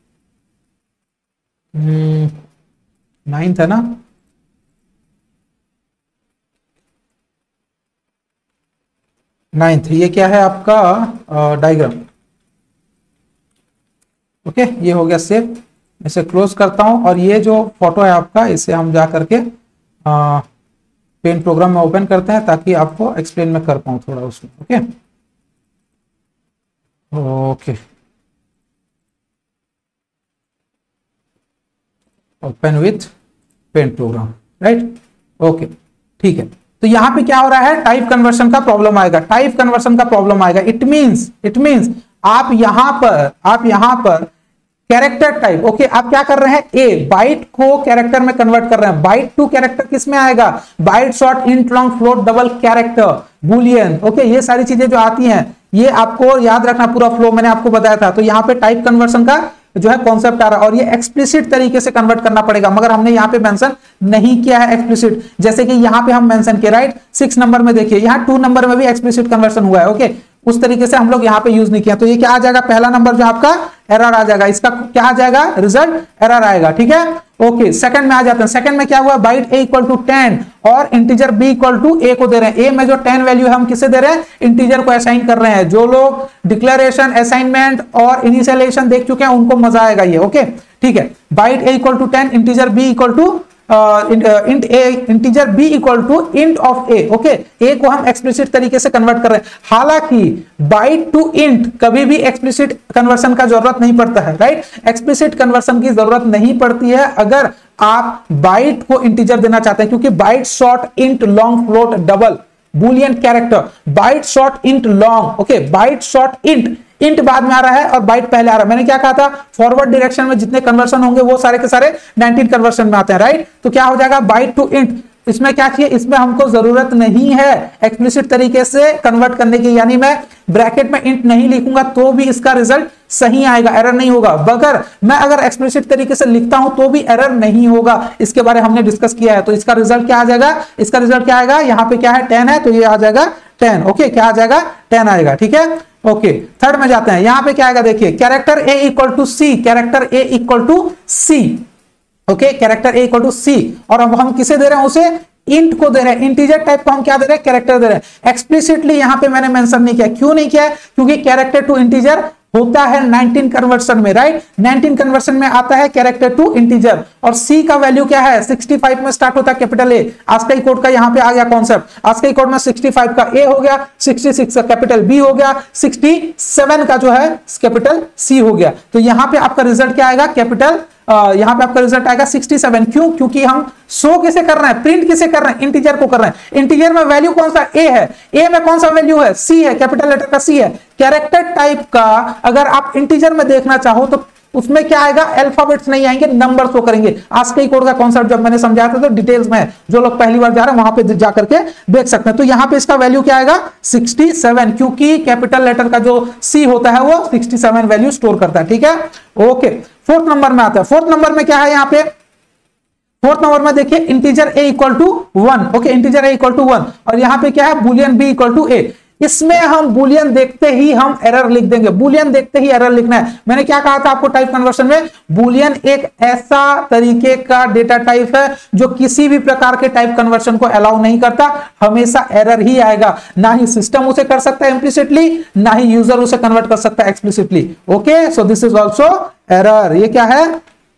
Speaker 1: नाइन्थ है ना, नाइन्थ, ये क्या है आपका डायग्राम। ओके, ये हो गया सेव, इसे क्लोज करता हूं, और ये जो फोटो है आपका, इसे हम जा करके पेंट प्रोग्राम में ओपन करते हैं ताकि आपको एक्सप्लेन में कर पाऊं थोड़ा उसमें। Okay okay open with paint program, right. Okay, ठीक है, तो यहां पे क्या हो रहा है, टाइप कन्वर्शन का प्रॉब्लम आएगा, टाइप कन्वर्शन का प्रॉब्लम आएगा। इट मींस इट मींस आप यहां पर आप यहां पर कैरेक्टर टाइप, ओके, आप क्या कर रहे हैं, ए बाइट को कैरेक्टर में कन्वर्ट कर रहे हैं। बाइट टू कैरेक्टर किस में आएगा, byte, short, int, long, float, double, character, boolean. Okay, ये सारी चीजें जो आती हैं, ये आपको याद रखना, पूरा फ्लो मैंने आपको बताया था। तो यहाँ पे टाइप कन्वर्शन का जो है कॉन्सेप्ट आ रहा है, और ये एक्सप्लिसिट तरीके से कन्वर्ट करना पड़ेगा, मगर हमने यहाँ पे मेंशन नहीं किया है एक्सप्लिसिट। जैसे कि यहाँ पे हम मेंशन किया, राइट, सिक्स नंबर में देखिए, यहाँ टू नंबर में भी एक्सप्लिसिट कन्वर्शन हुआ है। ओके, उस तरीके से हम लोग यहाँ पे यूज नहीं किया, तो ये क्या आ जाएगा, पहला नंबर जो आपका एरर आ जाएगा, इसका क्या आ जाएगा, रिजल्ट एरर आएगा। ठीक है, ओके, सेकंड में आ जाते हैं। सेकंड में क्या हुआ, byte a equal to ten और integer b equal to a को दे रहे हैं। ए में जो टेन वैल्यू है हम किसे दे रहे हैं, इंटीजर को असाइन कर रहे हैं। जो लोग डिक्लेरेशन, असाइनमेंट और इनिशियलाइजेशन देख चुके हैं उनको मजा आएगा ये। ओके, ठीक है, byte a equal to ten, integer b equal to int a, integer b equal to int of a. Okay, a को हम एक्सप्लिसिट तरीके से कन्वर्ट कर रहे हैं। हालांकि बाइट टू इंट कभी भी एक्सप्लिसिट कन्वर्सन का जरूरत नहीं पड़ता है, राइट। एक्सप्लिसिट कन्वर्सन की जरूरत नहीं पड़ती है अगर आप बाइट को इंटीजर देना चाहते हैं, क्योंकि byte, short, int, long, float, double, boolean, character, byte, short, int, long, okay, byte, short, int, int बाद में आ रहा है और बाइट पहले आ रहा है। मैंने क्या कहा था, फॉरवर्ड डायरेक्शन में जितने कन्वर्सन होंगे वो सारे के सारे नाइनटीन कन्वर्सन में आते हैं, राइट। तो क्या हो जाएगा, बाइट टू इंट, इसमें क्या चाहिए, इसमें हमको जरूरत नहीं है एक्सप्लिसिट तरीके से कन्वर्ट करने की, यानी मैं ब्रैकेट में इंट नहीं लिखूंगा तो भी इसका रिजल्ट सही आएगा, एरर नहीं होगा। मगर मैं अगर एक्सप्लिसिट तरीके से लिखता हूं तो भी एरर नहीं होगा, इसके बारे में हमने डिस्कस किया है। तो इसका रिजल्ट क्या आ जाएगा, इसका रिजल्ट क्या आएगा, यहाँ पे क्या है, टेन है, तो ये आ जाएगा टेन। ओके, क्या आ जाएगा, टेन आएगा। ठीक है, ओके, थर्ड में जाते हैं। यहां पे क्या आएगा, देखिए, character a equal to c, character a equal to c. Okay, character a equal to c, और अब हम किसे दे रहे हैं, उसे इंट को दे रहे हैं। इंटीजर टाइप को हम क्या दे रहे हैं, कैरेक्टर दे रहे हैं। एक्सप्लिसिटली यहां पे मैंने मेंशन नहीं किया, क्यों नहीं किया, क्योंकि कैरेक्टर टू इंटीजर होता है नाइनटीन कन्वर्सन में, राइट। नाइनटीन कन्वर्सन में आता है कैरेक्टर टू इंटीजर, और सी का वैल्यू क्या है, सिक्सटी फाइव में स्टार्ट होता है कैपिटल ए। आस्काई कोड का यहाँ पे आ गया कॉन्सेप्ट, आस्काई कोड में सिक्सटी फाइव का ए हो गया, सिक्सटी सिक्स का कैपिटल बी हो गया, सिक्सटी सेवन का जो है कैपिटल सी हो गया। तो यहाँ पे आपका रिजल्ट क्या आएगा, कैपिटल यहां पे आपका रिजल्ट आएगा सिक्सटी सेवन। क्यों, क्योंकि हम शो किसे कर रहे हैं, प्रिंट किसे कर रहे हैं, इंटीजर को कर रहे हैं। इंटीजर में वैल्यू कौन सा, ए है, ए में कौन सा वैल्यू है, सी है, कैपिटल लेटर का सी है। कैरेक्टर टाइप का अगर आप इंटीजर में देखना चाहो तो उसमें क्या आएगा, अल्फाबेट्स नहीं आएंगे, नंबर शो करेंगे। आस्की कोड का कॉन्सेप्ट जब मैंने समझाया था तो डिटेल्स में है, जो लोग पहली बार जा रहे हैं वहां पे जाकर के देख सकते हैं। तो यहां पे इसका वैल्यू क्या आएगा सड़सठ, क्योंकि कैपिटल लेटर का जो सी होता है वो सड़सठ वैल्यू स्टोर करता है, ठीक है। ओके, फोर्थ नंबर में आता है। फोर्थ नंबर में क्या है यहाँ पे, फोर्थ नंबर में देखिए integer a equal to one. Okay, integer a equal to one, और यहाँ पे क्या है boolean b equal to a। इसमें हम बुलियन देखते ही हम एरर लिख देंगे, बुलियन देखते ही एरर लिखना है। मैंने क्या कहा था आपको टाइप कन्वर्शन में, बुलियन एक ऐसा तरीके का डेटा टाइप है जो किसी भी प्रकार के टाइप कन्वर्शन को अलाउ नहीं करता, हमेशा एरर ही आएगा। ना ही सिस्टम उसे कर सकता है इम्प्लिसिटली, ना ही यूजर उसे कन्वर्ट कर सकता है explicitly. Okay, so this is also error. ये क्या है,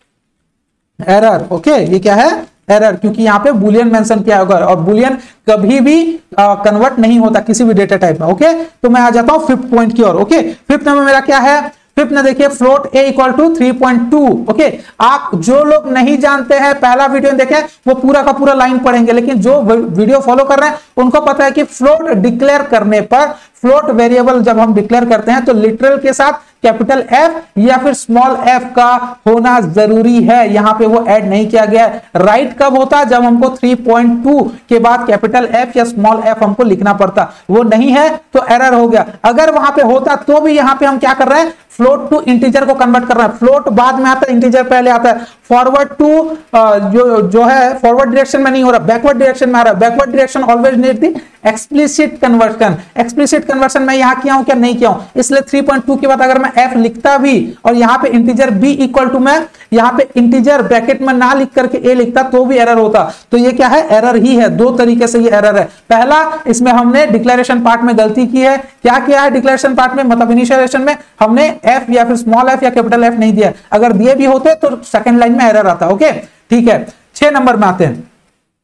Speaker 1: एरर। ओके, ये क्या है, एरर, क्योंकि यहाँ पे बुलियन मेंशन किया होगा, और बुलियन कभी भी कन्वर्ट नहीं होता किसी भी डेटा टाइप में। ओके, तो मैं आ जाता हूं फिफ्थ पॉइंट की ओर। ओके, फिफ्थ में मेरा क्या है, फिफ्थ में देखिए float a equal to three point two. Okay, आप जो लोग नहीं जानते हैं पहला वीडियो देखें वो पूरा का पूरा लाइन पढ़ेंगे, लेकिन जो वीडियो फॉलो कर रहे हैं उनको पता है कि फ्लोट डिक्लेयर करने पर, फ्लोट वेरिएबल जब हम डिक्लेयर करते हैं तो लिटरल के साथ कैपिटल एफ या फिर स्मॉल एफ का होना जरूरी है। यहां पे वो ऐड नहीं किया गया है। राइट कब होता है, जब हमको थ्री पॉइंट टू के बाद कैपिटल एफ या स्मॉल एफ हमको लिखना पड़ता, वो नहीं है तो एरर हो गया। अगर वहां पे होता तो भी यहां पे हम क्या कर रहे हैं, फ्लोट टू इंटीजर को कन्वर्ट कर रहे हैं। फ्लोट बाद में आता है, इंटीजर पहले आता है। फॉरवर्ड टू जो जो है फॉरवर्ड डायरेक्शन में नहीं हो रहा, बैकवर्ड डायरेक्शन में आ रहा है। Backward direction always need the explicit conversion. Explicit conversion मैं यहां किया हूं क्या, नहीं किया हूं, इसलिए थ्री पॉइंट टू के बाद अगर मैं f लिखता भी और यहां पे इंटीजर b इक्वल टू मैं यहां पे इंटीजर ब्रैकेट में ना लिख करके a लिखता तो भी एरर होता। तो ये क्या है, एरर ही है। दो तरीके से ये एरर है। पहला, इसमें हमने डिक्लेरेशन पार्ट में गलती की है। क्या किया है डिक्लेरेशन पार्ट में, मतलब इनिशियलाइजेशन में हमने f या फिर स्मॉल f या कैपिटल F नहीं दिया। अगर दिए भी होते तो सेकंड लाइन में एरर आता। ओके, ठीक है। छह नंबर में आते हैं।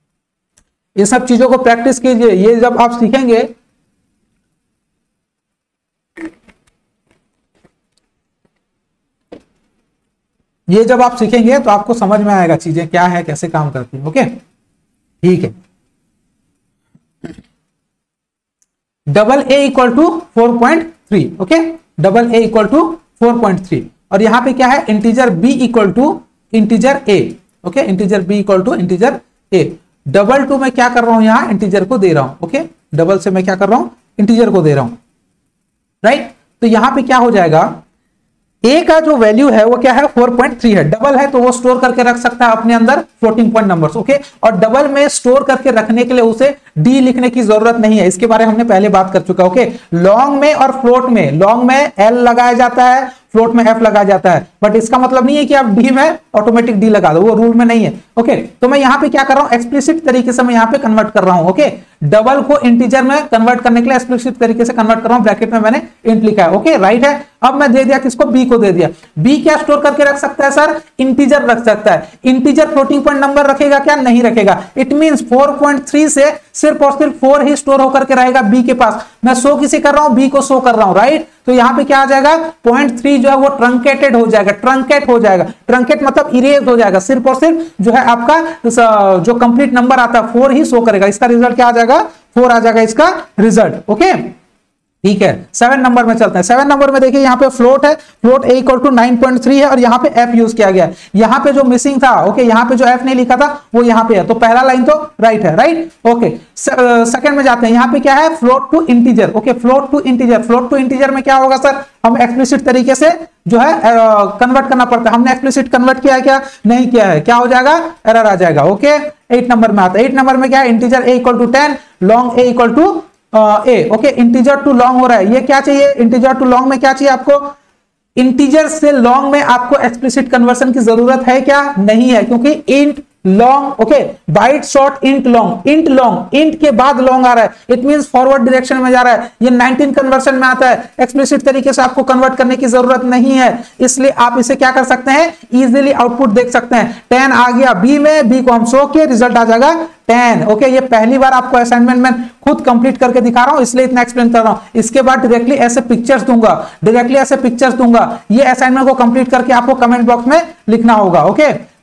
Speaker 1: ये सब चीजों को प्रैक्टिस कीजिए, ये जब आप सीखेंगे ये जब आप सीखेंगे तो आपको समझ में आएगा चीजें क्या है, कैसे काम करती है। ओके, ठीक है। Double a equal to four point three. Okay, double a equal to four point three, और यहां पे क्या है, integer b equal to integer a. Okay, integer b equal to integer a. Double to मैं क्या कर रहा हूं, यहां इंटीजर को दे रहा हूं। ओके, डबल से मैं क्या कर रहा हूं, इंटीजर को दे रहा हूं, राइट। तो यहां पे क्या हो जाएगा, ए का जो वैल्यू है वो क्या है, फोर पॉइंट थ्री है। डबल है तो वो स्टोर करके रख सकता है अपने अंदर फ्लोटिंग पॉइंट नंबर्स। ओके, और डबल में स्टोर करके रखने के लिए उसे डी लिखने की जरूरत नहीं है, इसके बारे में हमने पहले बात कर चुका। ओके, लॉन्ग में और फ्लोट में, लॉन्ग में एल लगाया जाता है, फ्लोट में एफ लगाया जाता है, बट इसका मतलब नहीं है कि आप डी में ऑटोमेटिक डी लगा दो, वो रूल में नहीं है। ओके, तो मैं यहां पे क्या कर रहा हूं, एक्सप्लिसिट तरीके से मैं यहां पे कन्वर्ट कर रहा हूं। ओके, डबल को इंटीजर में कन्वर्ट करने के लिए एक्सप्लिसिट तरीके से कन्वर्ट कर रहा हूं, ब्रैकेट में मैंने इंट लिखा है। ओके, राइट है। अब मैं दे दिया किसको, बी को दे दिया। बी क्या स्टोर करके रख सकता है सर, इंटीजर रख सकता है। इंटीजर फ्लोटिंग पॉइंट नंबर रखेगा क्या, नहीं रखेगा। It means four point three से सिर्फ और सिर्फ फोर ही स्टोर होकर के रहेगा बी के पास। मैं शो किसे कर रहा हूं, बी को शो कर रहा हूं, राइट। तो यहां पे क्या आ जाएगा, पॉइंट थ्री जो है वो ट्रंकेटेड हो जाएगा, ट्रंकेट हो जाएगा। ट्रंकेट मतलब इरेज हो जाएगा, सिर्फ और सिर्फ जो है आपका जो कंप्लीट नंबर आता है फोर ही शो करेगा। इसका रिजल्ट क्या आ जाएगा, फोर आ जाएगा इसका रिजल्ट। ओके, ठीक है। सेवन नंबर में चलते हैं। सेवन नंबर में देखिए यहाँ पे फ्लोट है, float a equal to nine point three है, और यहाँ पे एफ यूज किया गया है। यहाँ पे जो मिसिंग था, ओके, यहाँ पे जो एफ नहीं लिखा था वो यहाँ पे है, तो पहला लाइन तो राइट है, राइट। ओके, सेकंड में जाते हैं। यहाँ पे क्या है, float to integer. Okay, float to integer, float to integer में क्या होगा सर, हम एक्सप्लिसिट तरीके से जो है कन्वर्ट करना पड़ता है। हमने एक्सप्लिसिट कन्वर्ट किया है क्या, नहीं किया है, क्या हो जाएगा, एरर आ जाएगा। ओके, एट नंबर में आता है। एट नंबर में क्या है, integer a equal to ten, long a equal to a. Okay, integer to long हो रहा है, ये क्या चाहिए, इंटीजर टू लॉन्ग में क्या चाहिए आपको, इंटीजर से लॉन्ग में आपको एक्सप्लिसिट कन्वर्शन की जरूरत है क्या, नहीं है, क्योंकि int long, okay, byte short int long, int long, int के बाद लॉन्ग आ रहा है, इट मींस फॉरवर्ड डायरेक्शन में जा रहा है। ये नाइनटीन कन्वर्शन में आता है, एक्सप्लिसिट तरीके से आपको कन्वर्ट करने की जरूरत नहीं है, इसलिए आप इसे क्या कर सकते हैं, इजीली आउटपुट देख सकते हैं। टेन आ गया बी में, बी को हम शो किए, रिजल्ट आ जाएगा टेन। ओके, ये पहली बार आपको असाइनमेंट में खुद कंप्लीट करके दिखा रहा हूं, इसलिए इतना एक्सप्लेन कर रहा हूं। इसके बाद डायरेक्टली ऐसे पिक्चर्स दूंगा, डायरेक्टली ऐसे पिक्चर्स दूंगा। ये असाइनमेंट को कंप्लीट करके आपको कमेंट बॉक्स में लिखना होगा। ओके,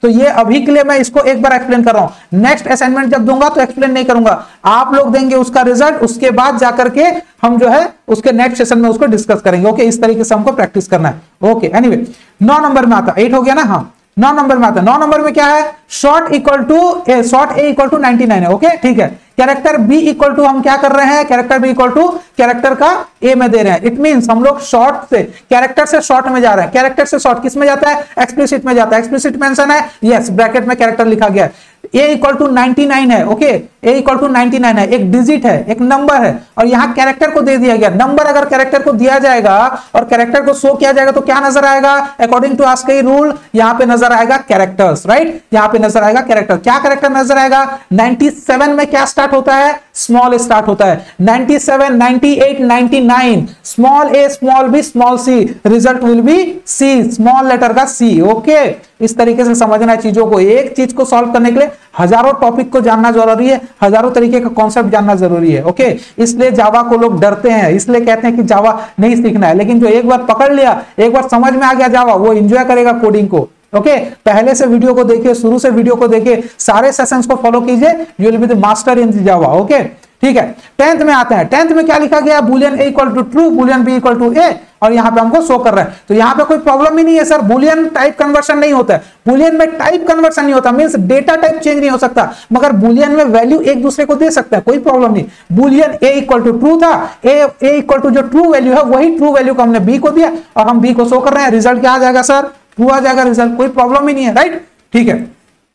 Speaker 1: तो ये अभी के लिए मैं इसको एक बार एक्सप्लेन कर रहा हूं, नेक्स्ट असाइनमेंट जब दूंगा तो एक्सप्लेन नहीं करूंगा, आप लोग देंगे उसका रिजल्ट, उसके बाद जाकर के हम जो है उसके नेक्स्ट सेशन में उसको डिस्कस करेंगे। ओके, इस तरीके से हमको प्रैक्टिस करना है। ओके, एनीवे नौ नंबर में आता, एट हो गया ना, हाँ नौ नंबर में आता है। नौ नंबर में क्या है, short equal to a, short a equal to ninety nine है। ओके ठीक है, कैरेक्टर बी इक्वल टू हम क्या कर रहे हैं, character b equal to character का ए में दे रहे हैं। इट मींस हम लोग शॉर्ट से कैरेक्टर से शॉर्ट में जा रहे हैं। कैरेक्टर से शॉर्ट किस में जाता है, एक्सप्लिसिट में जाता है। एक्सप्लिसिट मेंशन है, यस ब्रैकेट में कैरेक्टर लिखा गया है। A equal to ninety nine है। Okay, a equal to ninety nine है, एक डिजिट है, एक नंबर है, और यहां कैरेक्टर को दे दिया गया। नंबर अगर कैरेक्टर को दिया जाएगा और कैरेक्टर को शो किया जाएगा तो क्या नजर आएगा, अकॉर्डिंग टू आस्की रूल यहां पे नजर आएगा कैरेक्टर्स, राइट, यहां पे नजर आएगा कैरेक्टर। क्या कैरेक्टर नजर आएगा, नाइनटी सेवन में क्या स्टार्ट होता है, स्मॉल स्टार्ट होता है। Ninety seven, ninety eight, ninety nine, small a small b small c, result will be c, small letter का सी। ओके, इस तरीके से समझना है चीजों को। एक चीज को सॉल्व करने के लिए हजारों टॉपिक को जानना जरूरी है, हजारों तरीके का कॉन्सेप्ट जानना जरूरी है। ओके, इसलिए जावा को लोग डरते हैं, इसलिए कहते हैं कि जावा नहीं सीखना है, लेकिन जो एक बार पकड़ लिया, एक बार समझ में आ गया जावा, वो एंजॉय करेगा कोडिंग को। Okay okay? पहले से वीडियो को देखिए, शुरू से वीडियो को देखिए, सारे सेशंस को फॉलो कीजिए, you will be the master in Java. Okay ठीक है, टेंथ में आते हैं। टेंथ में क्या लिखा गया, boolean a equal to true, boolean b equal to a, और यहां पे हमको शो कर रहा है। तो यहां पे कोई प्रॉब्लम ही नहीं है सर, बुलियन टाइप कन्वर्शन नहीं होता है। बुलियन में टाइप कन्वर्शन नहीं होता, मींस डेटा टाइप चेंज नहीं हो सकता, मगर बुलियन में वैल्यू एक दूसरे को दे सकता है, कोई प्रॉब्लम नहीं। Boolean a equal to true था, ए ए इक्वल टू जो ट्रू वैल्यू है वही ट्रू वैल्यू को हमने बी को दिया और हम बी को शो कर रहे हैं। रिजल्ट क्या आ जाएगा सर, ट्रू आ जाएगा रिजल्ट, कोई प्रॉब्लम ही नहीं है, राइट ठीक है।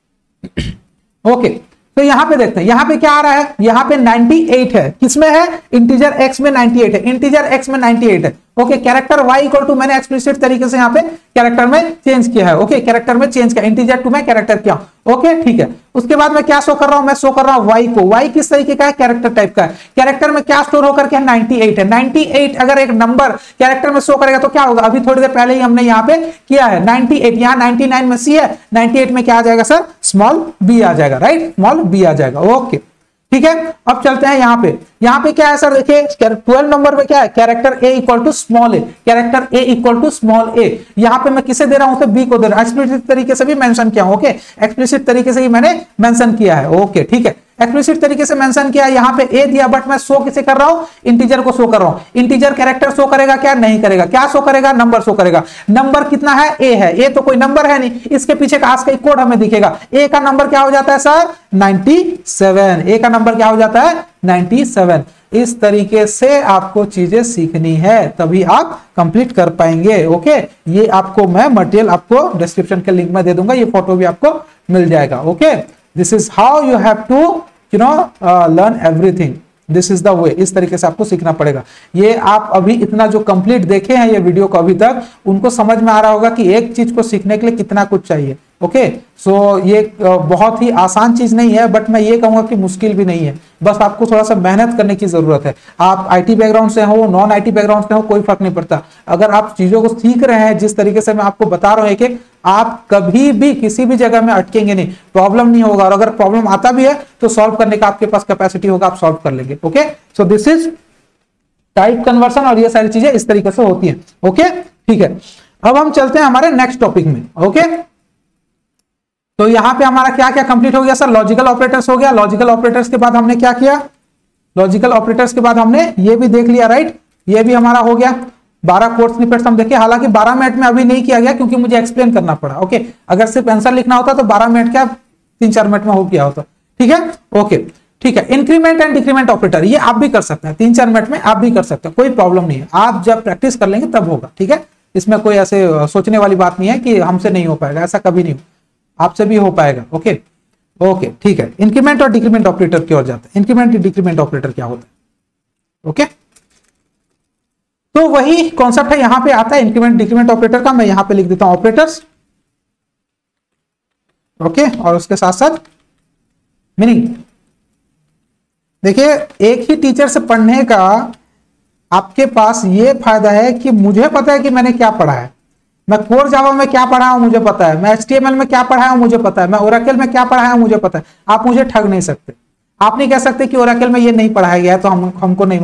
Speaker 1: ओके तो यहां पे देखते हैं, यहां पे क्या आ रहा है, यहां पे अट्ठानवे है, किसमें है, इंटीजर एक्स में अट्ठानवे है, इंटीजर एक्स में अट्ठानवे है। Okay, character y equal to मैंने एक्सप्लिसिट तरीके से यहां पे कैरेक्टर में चेंज किया है। ओके, कैरेक्टर में चेंज किया, इंटीजर टू में कैरेक्टर किया। ओके ठीक है, उसके बाद मैं क्या शो कर रहा हूं, मैं शो कर रहा हूं y को। y किस तरीके का है, कैरेक्टर टाइप का है। कैरेक्टर में क्या स्टोर होकर के अट्ठानवे है, अट्ठानवे अगर एक नंबर कैरेक्टर में शो करेगा तो क्या होगा, अभी थोड़ी देर पहले ही हमने यहां पे किया है। अट्ठानवे यहां निन्यानवे में सी है, अट्ठानवे में क्या आ जाएगा सर, स्मॉल b आ जाएगा, राइट, स्मॉल b आ जाएगा। ओके ठीक है, अब चलते हैं यहां पे। यहां पे क्या है सर, देखिए ट्वेल्व नंबर पे क्या है, character a equal to small a, character a equal to small a. यहां पे मैं किसे दे रहा हूं, बी को दे रहा हूं, एक्सप्लिसिट तरीके से भी मेंशन किया हूं। ओके, एक्सप्लिसिट तरीके से ही मैंने मेंशन किया है। ओके ठीक है, एक्सप्लिसिट तरीके से मेंशन किया, यहां पे ए दिया, बट मैं शो किसे कर रहा हूं, इंटीजर को शो कर रहा हूं। इंटीजर कैरेक्टर शो करेगा क्या, नहीं करेगा, क्या शो करेगा, नंबर शो करेगा। नंबर कितना है, ए है, ए तो कोई नंबर है नहीं, इसके पीछे का आस्की कोड हमें दिखेगा। ए का नंबर क्या हो जाता है सर, सत्तानवे, ए का नंबर क्या हो जाता है, सत्तानवे। इस तरीके से आपको चीजें सीखनी है, तभी आप कंप्लीट कर पाएंगे। ओके, ये आपको मैं मटेरियल आपको डिस्क्रिप्शन के लिंक में दे दूंगा, ये फोटो भी आपको मिल जाएगा। Okay, this is how you have to you know learn everything, this is the way, इस तरीके से आपको सीखना पड़ेगा। ये आप अभी इतना जो कंप्लीट देखे हैं ये वीडियो को अभी तक, उनको समझ में आ रहा होगा कि एक चीज को सीखने के लिए कितना कुछ चाहिए। ओके सो so, ये बहुत ही आसान चीज नहीं है, बट मैं ये कहूंगा कि मुश्किल भी नहीं है, बस आपको थोड़ा सा मेहनत करने की जरूरत है। आप आईटी बैकग्राउंड से हो, नॉन आईटी बैकग्राउंड से हो, कोई फर्क नहीं पड़ता। अगर आप चीजों को सीख रहे हैं जिस तरीके से मैं आपको बता रहा हूं कि आप कभी भी किसी भी जगह में अटकेंगे नहीं, प्रॉब्लम नहीं होगा, और अगर प्रॉब्लम आता भी है तो सॉल्व करने का आपके पास कैपेसिटी होगा, आप सॉल्व कर लेंगे। Okay so this is type conversion, और ये सारी चीजें इस तरीके से होती हैं। ओके ठीक है, अब हम चलते हैं हमारे नेक्स्ट टॉपिक में। ओके तो यहां पे हमारा क्या क्या कंप्लीट हो गया सर, लॉजिकल ऑपरेटर्स हो गया। लॉजिकल ऑपरेटर्स के बाद हमने क्या किया, लॉजिकल ऑपरेटर्स के बाद हमने ये भी देख लिया, राइट, ये भी हमारा हो गया। बारह कोड स्निपेट्स हम देखे, हालांकि बारह मिनट में अभी नहीं किया गया क्योंकि मुझे एक्सप्लेन करना पड़ा। ओके, अगर सिर्फ आंसर लिखना होता तो बारह मिनट क्या तीन चार मिनट में हो गया होता। ठीक है, ओके ठीक है। इंक्रीमेंट एंड डिक्रीमेंट ऑपरेटर ये आप भी कर सकते हैं, तीन चार मिनट में आप भी कर सकते हैं, कोई प्रॉब्लम नहीं है। आप जब प्रैक्टिस कर लेंगे तब होगा। ठीक है, इसमें कोई ऐसे सोचने वाली बात नहीं है कि हमसे नहीं हो पाएगा, ऐसा कभी नहीं हो, आपसे भी हो पाएगा। ओके ओके ठीक है। इंक्रीमेंट और डिक्रीमेंट ऑपरेटर की ओर जाते हैं। इंक्रीमेंट डिक्रीमेंट ऑपरेटर क्या होता है, ओके तो वही कॉन्सेप्ट है, यहां पे आता है इंक्रीमेंट डिक्रीमेंट ऑपरेटर का। मैं यहां पे लिख देता हूं ऑपरेटर्स, ओके, और उसके साथ साथ मीनिंग। देखिए, एक ही टीचर से पढ़ने का आपके पास ये फायदा है कि मुझे पता है कि मैंने क्या पढ़ा है, मैं कोर जावा में क्या पढ़ा हूं मुझे पता है, मैं एचटीएमएल में क्या पढ़ाया हूं मुझे पता है, मैं ओरेकल में क्या पढ़ाया हूं मुझे पता है। आप मुझे ठग नहीं सकते, आप नहीं कह सकते कि ओरेकल में ये नहीं पढ़ाया गया है तो हम हमको नहीं मालूम।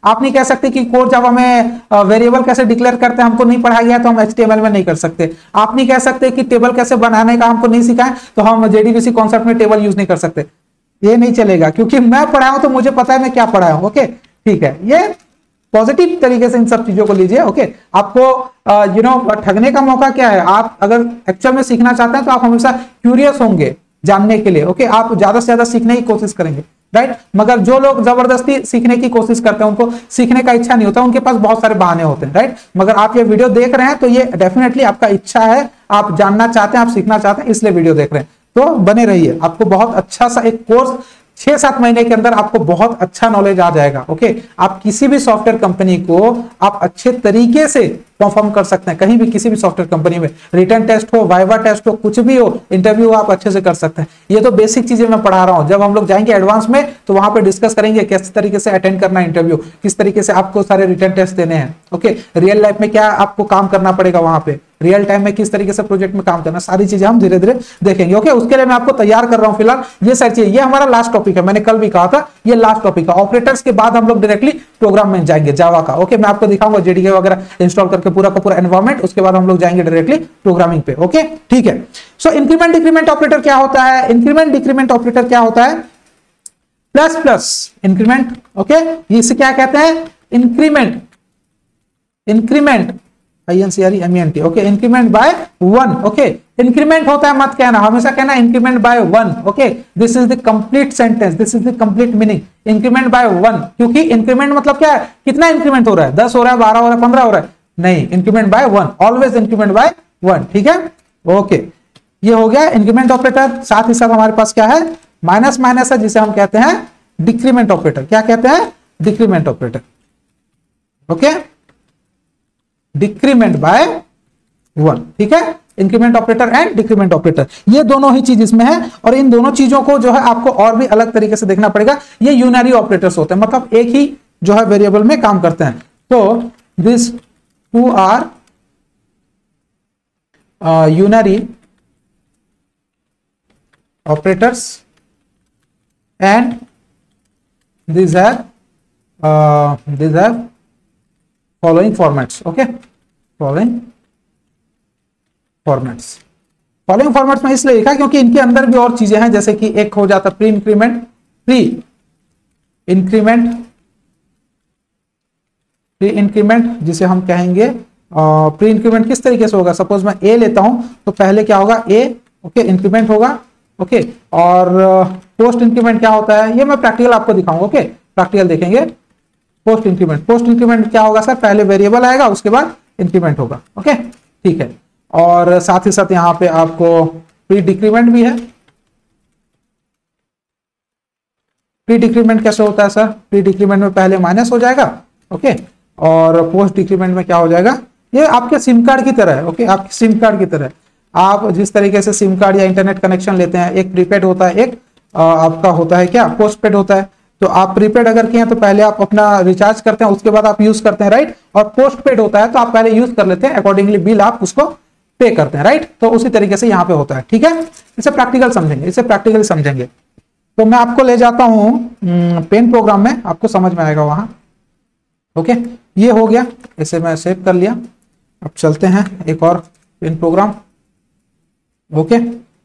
Speaker 1: आप नहीं कह सकते कि कोर जावा में वेरिएबल कैसे डिक्लेयर करते हैं हमको नहीं पढ़ाया गया तो हम एचटीएमएल में नहीं कर सकते। आप नहीं कह सकते कि टेबल कैसे बनाने का हमको नहीं सिखाया तो हम जेडीबीसी कॉन्सेप्ट में टेबल यूज नहीं कर सकते। ये नहीं चलेगा, क्योंकि मैं पढ़ाया हूं तो मुझे पता है मैं क्या पढ़ाया हूं। ओके ठीक है, ये पॉजिटिव तरीके से इन सब चीजों को लीजिए। ओके आपको यू नो ठगने का मौका क्या है, आप अगर एक्चुअल में सीखना चाहते हैं तो आप हमेशा क्यूरियस होंगे जानने के लिए। ओके आप ज्यादा से ज्यादा सीखने की कोशिश करेंगे, राइट। मगर जो लोग जबरदस्ती सीखने की कोशिश करते हैं उनको सीखने का इच्छा नहीं होता, उनके पास बहुत सारे बहाने होते हैं, राइट। मगर आप ये वीडियो देख रहे हैं तो ये डेफिनेटली आपका इच्छा है, आप जानना चाहते हैं, आप सीखना चाहते हैं, इसलिए वीडियो देख रहे हैं। तो बने रहिए, आपको बहुत अच्छा सा एक कोर्स छह सात महीने के अंदर आपको बहुत अच्छा नॉलेज आ जाएगा। ओके आप किसी भी सॉफ्टवेयर कंपनी को आप अच्छे तरीके से परफॉर्म कर सकते हैं, कहीं भी किसी भी सॉफ्टवेयर कंपनी में, रिटर्न टेस्ट हो, वाइवा टेस्ट हो, कुछ भी हो, इंटरव्यू आप अच्छे से कर सकते हैं। ये तो बेसिक चीजें मैं पढ़ा रहा हूं, जब हम लोग जाएंगे एडवांस में तो वहां पे डिस्कस करेंगे किस तरीके से अटेंड करना है इंटरव्यू, किस तरीके से आपको सारे रिटर्न टेस्ट देने हैं। ओके रियल लाइफ में क्या आपको काम करना पड़ेगा, वहां पे रियल टाइम में किस तरीके से प्रोजेक्ट में काम करना, सारी चीजें हम धीरे धीरे देखेंगे। ओके उसके लिए मैं आपको तैयार कर रहा हूं फिलहाल ये सारी चीजें। ये हमारा लास्ट टॉपिक है, मैंने कल भी कहा था ये लास्ट टॉपिक है। ऑपरेटर्स के बाद हम लोग डायरेक्टली प्रोग्राम में जाएंगे जावा का। ओके मैं आपको दिखाऊंगा जेडीके वगैरह इंस्टॉल करके पूरा का पूरा एनवायरनमेंट, उसके बाद हम लोग जाएंगे डायरेक्टली प्रोग्रामिंग पे। ओके ठीक है। सो इंक्रीमेंट डिक्रीमेंट ऑपरेटर क्या होता है, इंक्रीमेंट डिक्रीमेंट ऑपरेटर क्या होता है, प्लस प्लस इंक्रीमेंट। ओके इसे क्या कहते हैं, increment, increment आई-एन-सी-आर-ई-एम-ई-एन-टी। Okay increment by one. Okay increment होता है मत कहना, हमेशा कहना increment by one. Okay this is the complete sentence, this is the complete meaning, increment by one. क्योंकि इंक्रीमेंट मतलब क्या है, कितना इंक्रीमेंट हो रहा है, दस हो रहा है, बारह हो रहा है, पंद्रह हो रहा है, नहीं, increment by one, always increment by one. ठीक है ओके ये हो गया इंक्रीमेंट ऑपरेटर। साथ ही साथ हमारे पास क्या है, माइनस माइनस है जिसे हम कहते हैं डिक्रीमेंट ऑपरेटर। क्या कहते हैं, decrement operator. Okay decrement by one. ठीक है increment operator and decrement operator, ये दोनों ही चीज इसमें है। और इन दोनों चीजों को जो है आपको और भी अलग तरीके से देखना पड़ेगा। ये यूनरी ऑपरेटर्स होते हैं, मतलब एक ही जो है वेरिएबल में काम करते हैं। तो this two are unary operators and these have uh, these have following formats. Okay following formats following formats में इसलिए लिखा क्योंकि इनके अंदर भी और चीजें हैं, जैसे कि एक हो जाता pre increment, pre increment, pre increment जिसे हम कहेंगे प्री uh, इंक्रीमेंट किस तरीके से होगा, सपोज मैं ए लेता हूं तो पहले क्या होगा, ए ओके इंक्रीमेंट होगा। ओके okay, और पोस्ट इंक्रीमेंट क्या होता है, ये मैं प्रैक्टिकल आपको दिखाऊंगा। ओके okay, प्रैक्टिकल देखेंगे। पोस्ट इंक्रीमेंट, पोस्ट इंक्रीमेंट क्या होगा सर, पहले वेरिएबल आएगा उसके बाद इंक्रीमेंट होगा। ओके okay, ठीक है। और साथ ही साथ यहाँ पे आपको प्री डिक्रीमेंट भी है। प्री डिक्रीमेंट कैसे होता है सर, प्री डिक्रीमेंट में पहले माइनस हो जाएगा। ओके okay, और पोस्ट डिक्रीमेंट में क्या हो जाएगा, ये आपके सिम कार्ड की तरह है। ओके okay, आपके सिम कार्ड की तरह है। आप जिस तरीके से सिम कार्ड या इंटरनेट कनेक्शन लेते हैं, एक प्रीपेड होता है, एक आ, आपका होता है क्या पोस्टपेड होता है। तो आप प्रीपेड अगर किए तो पहले आप अपना रिचार्ज करते हैं, उसके बाद आप यूज करते हैं, राइट। और पोस्टपेड होता है तो आप पहले यूज कर लेते हैं, अकॉर्डिंगली बिल आप उसको पे करते हैं, राइट। तो उसी तरीके से यहाँ पे होता है। ठीक है इसे प्रैक्टिकल समझेंगे, इसे प्रैक्टिकली समझेंगे। तो मैं आपको ले जाता हूँ पेन प्रोग्राम में, आपको समझ में आएगा वहां। ओके ये हो गया, इसे मैं सेव कर लिया। अब चलते हैं एक और pen program. Okay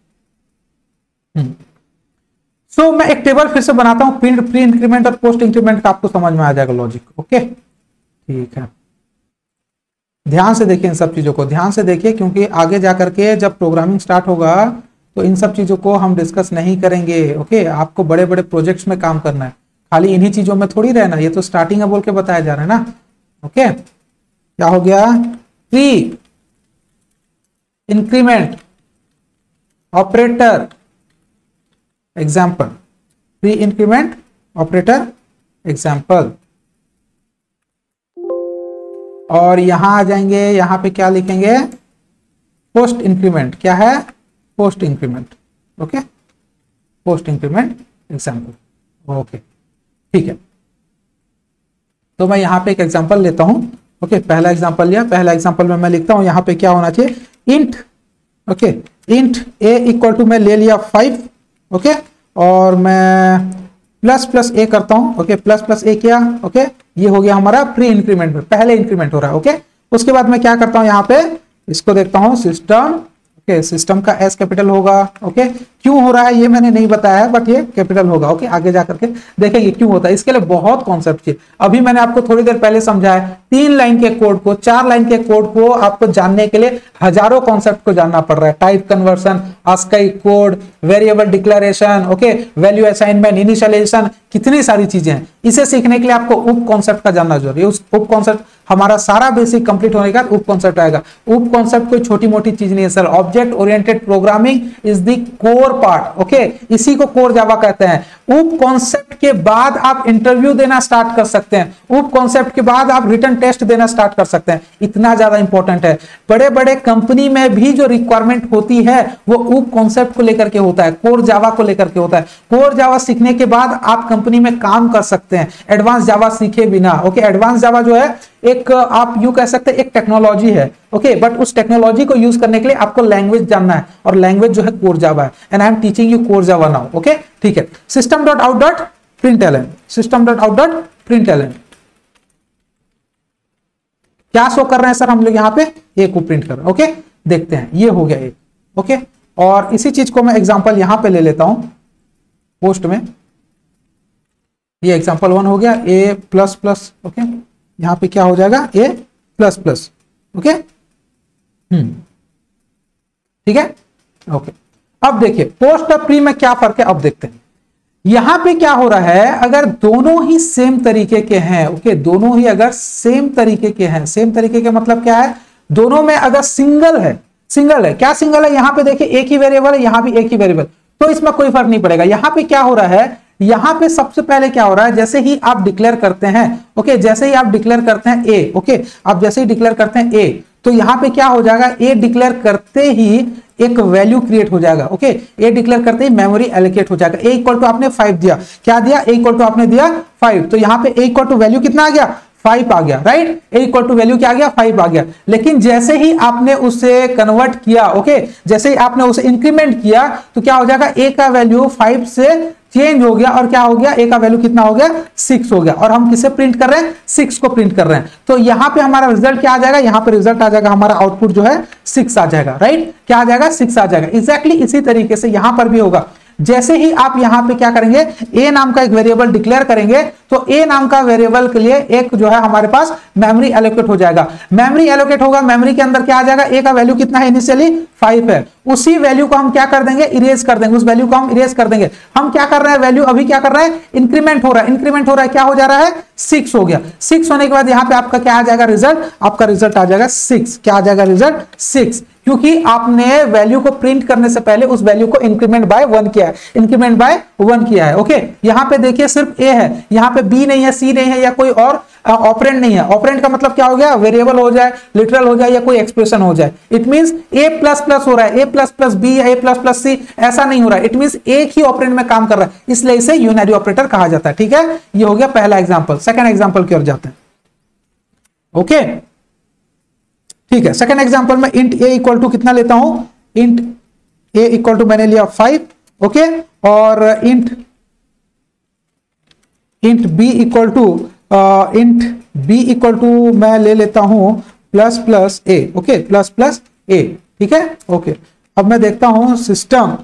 Speaker 1: so so, मैं एक टेबल फिर से बनाता हूं, प्री प्री इंक्रीमेंट और पोस्ट इंक्रीमेंट का, आपको समझ में आ जाएगा लॉजिक। ओके ठीक है, ध्यान से देखिए इन सब चीजों को, ध्यान से देखिए, क्योंकि आगे जाकर के जब प्रोग्रामिंग स्टार्ट होगा तो इन सब चीजों को हम डिस्कस नहीं करेंगे। ओके आपको बड़े बड़े प्रोजेक्ट्स में काम करना है, खाली इन्हीं चीजों में थोड़ी रहना, ये तो स्टार्टिंग है बोल के बताया जा रहा है ना। ओके क्या हो गया, pre increment operator example, pre increment operator example. और यहां आ जाएंगे, यहां पे क्या लिखेंगे, पोस्ट इंक्रीमेंट। क्या है, post increment. Okay post increment example. Okay ठीक है, तो मैं यहां पे एक एग्जाम्पल लेता हूं। ओके पहला एग्जाम्पल लिया, पहला एग्जाम्पल में मैं लिखता हूं यहां पे क्या होना चाहिए, int. Okay int a equal to मैं ले लिया फाइव। ओके और मैं प्लस प्लस ए करता हूं, ओके, प्लस प्लस ए किया, ओके, ये हो गया हमारा प्री इंक्रीमेंट में, पहले इंक्रीमेंट हो रहा है, ओके। उसके बाद मैं क्या करता हूं, यहाँ पे इसको देखता हूं सिस्टम, ओके, सिस्टम का एस कैपिटल होगा, ओके। क्यों हो रहा है ये मैंने नहीं बताया है, बट ये कैपिटल होगा, ओके। आगे जाकर के देखेंगे क्यों होता है, इसके लिए बहुत कॉन्सेप्ट चाहिए। अभी मैंने आपको थोड़ी देर पहले समझाया, तीन लाइन के कोड को, चार लाइन के कोड को आपको जानने के लिए हजारों कॉन्सेप्ट को जानना पड़ रहा है। Type conversion, ASCII code, variable declaration, okay, value assignment, initialization, कितनी सारी चीजें हैं। इसे सीखने के लिए आपको उप कॉन्सेप्ट का जानना जरूरी है। उस उप कॉन्सेप्ट हमारा सारा बेसिक कंप्लीट होने के बाद उप कॉन्सेप्ट आएगा। उप कॉन्सेप्ट कोई छोटी मोटी चीज नहीं है sir. Object oriented programming is the core part, okay, इसी को कोर जावा कहते हैं। उप कॉन्सेप्ट के बाद आप इंटरव्यू देना स्टार्ट कर सकते हैं। उप कॉन्सेप्ट के बाद आप रिटन टेस्ट देना स्टार्ट कर सकते हैं। इतना ज्यादा इंपॉर्टेंट है। बड़े बड़े कंपनी में भी जो रिक्वायरमेंट होती है वो उप कॉन्सेप्ट को लेकर के होता है, कोर जावा को लेकर के होता है। कोर जावा सीखने के बाद आप कंपनी में काम कर सकते हैं एडवांस जावा सीखे बिना, ओके। एडवांस जावा जो है एक, आप यू कह सकते हैं, एक टेक्नोलॉजी है, ओके, बट उस टेक्नोलॉजी को यूज करने के लिए आपको लैंग्वेज जानना है, और लैंग्वेज जो है कोर जावा है। And I am teaching you core Java now, okay, ठीक है। System dot out dot println, system dot out dot println क्या शो कर रहे हैं सर हम लोग यहाँ पे, ए को प्रिंट कर रहे हैं, ओके। देखते हैं, ये हो गया एक, ओके। और इसी चीज को मैं एग्जांपल यहां पे ले लेता हूं पोस्ट में। ये एग्जांपल वन हो गया, ए प्लस प्लस, ओके। यहां पे क्या हो जाएगा, a plus plus, okay, hmm, ठीक है, ओके। अब देखिए पोस्ट और प्री में क्या फर्क है, अब देखते हैं। यहां पे क्या हो रहा है, अगर दोनों ही सेम तरीके के हैं, ओके, दोनों ही अगर सेम तरीके के हैं, सेम तरीके के मतलब क्या है, दोनों में अगर सिंगल है, सिंगल है, क्या सिंगल है, यहां पे देखिए एक ही वेरिएबल है, यहां भी एक ही वेरिएबल, तो इसमें कोई फर्क नहीं पड़ेगा। यहां पे क्या हो रहा है, यहां पे सबसे पहले क्या हो रहा है, जैसे ही आप डिक्लेयर करते हैं, ओके, जैसे ही आप डिक्लेयर करते हैं ए, ओके, आप जैसे ही डिक्लेयर करते हैं ए, तो यहां पे क्या हो जाएगा, ए डिक्लेयर करते ही एक वैल्यू क्रिएट हो जाएगा, ओके। ए डिक्लेयर करते ही मेमोरी एलोकेट हो जाएगा। ए इक्वल टू आपने फाइव दिया, क्या दिया, ए इक्वल टू आपने दिया फाइव, तो यहां पे ए इक्वल टू वैल्यू कितना आ गया, फाइव आ गया, right. A equal to value क्या आ गया, फाइव आ गया। लेकिन जैसे ही आपने उसे कन्वर्ट किया, ओके, जैसे ही आपने उसे इंक्रीमेंट किया, तो क्या हो जाएगा, ए का वैल्यू फाइव से चेंज हो गया, और क्या हो गया, ए का वैल्यू कितना हो गया, सिक्स हो गया। और हम किसे प्रिंट कर रहे हैं, सिक्स को प्रिंट कर रहे हैं। तो यहां पे हमारा रिजल्ट क्या आ जाएगा, यहां पे रिजल्ट आ जाएगा, हमारा आउटपुट जो है सिक्स आ जाएगा, राइट। क्या आ जाएगा, सिक्स आ जाएगा। एग्जैक्टली इसी तरीके से यहां पर भी होगा। जैसे ही आप यहां पे क्या करेंगे, ए नाम का एक वेरिएबल डिक्लेयर करेंगे, तो ए नाम का वेरिएबल के लिए एक जो है हमारे पास मेमोरी एलोकेट हो जाएगा। मेमोरी एलोकेट होगा, मेमोरी के अंदर क्या आ जाएगा, ए का वैल्यू कितना है, इनिशियली फाइव है। उसी वैल्यू को हम क्या कर देंगे, इरेज कर देंगे, उस वैल्यू को हम इरेज कर देंगे। हम क्या कर रहे हैं, वैल्यू अभी क्या कर रहे हैं, इंक्रीमेंट हो रहा है, इंक्रीमेंट हो रहा है, क्या हो जा रहा है, सिक्स हो गया। सिक्स होने के बाद यहां पे आपका क्या आ जाएगा, रिजल्ट, आपका रिजल्ट आ जाएगा सिक्स। क्या आ जाएगा, रिजल्ट सिक्स, क्योंकि आपने वैल्यू को प्रिंट करने से पहले उस वैल्यू को इंक्रीमेंट बाय वन किया है, इंक्रीमेंट बाय वन किया है, ओके। यहां पे देखिए सिर्फ ए है, यहां पे बी नहीं है, सी नहीं है, या कोई और ऑपरेंड नहीं है। ऑपरेंड का मतलब क्या हो गया, वेरिएबल हो जाए, लिटरल हो जाए, या कोई एक्सप्रेशन हो जाए। It means a plus plus हो रहा है, ए प्लस प्लस बी या ए प्लस प्लस सी, ऐसा नहीं हो रहा है। इट मींस एक ही ऑपरेंड में काम कर रहा है, इसलिए इसे यूनरी ऑपरेटर कहा जाता है, ठीक है। ये हो गया पहला एग्जांपल। सेकंड एग्जांपल की ओर जाते हैं, ओके, ठीक है। सेकंड एग्जांपल में इंट ए इक्वल टू कितना लेता हूं, इंट ए इक्वल टू मैंने लिया फाइव, ओके, और int int b equal to int b equal to मैं ले लेता हूं plus plus a, okay, plus plus a, ठीक है, ओके। अब मैं देखता हूं system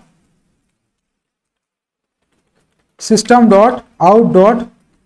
Speaker 1: system dot out dot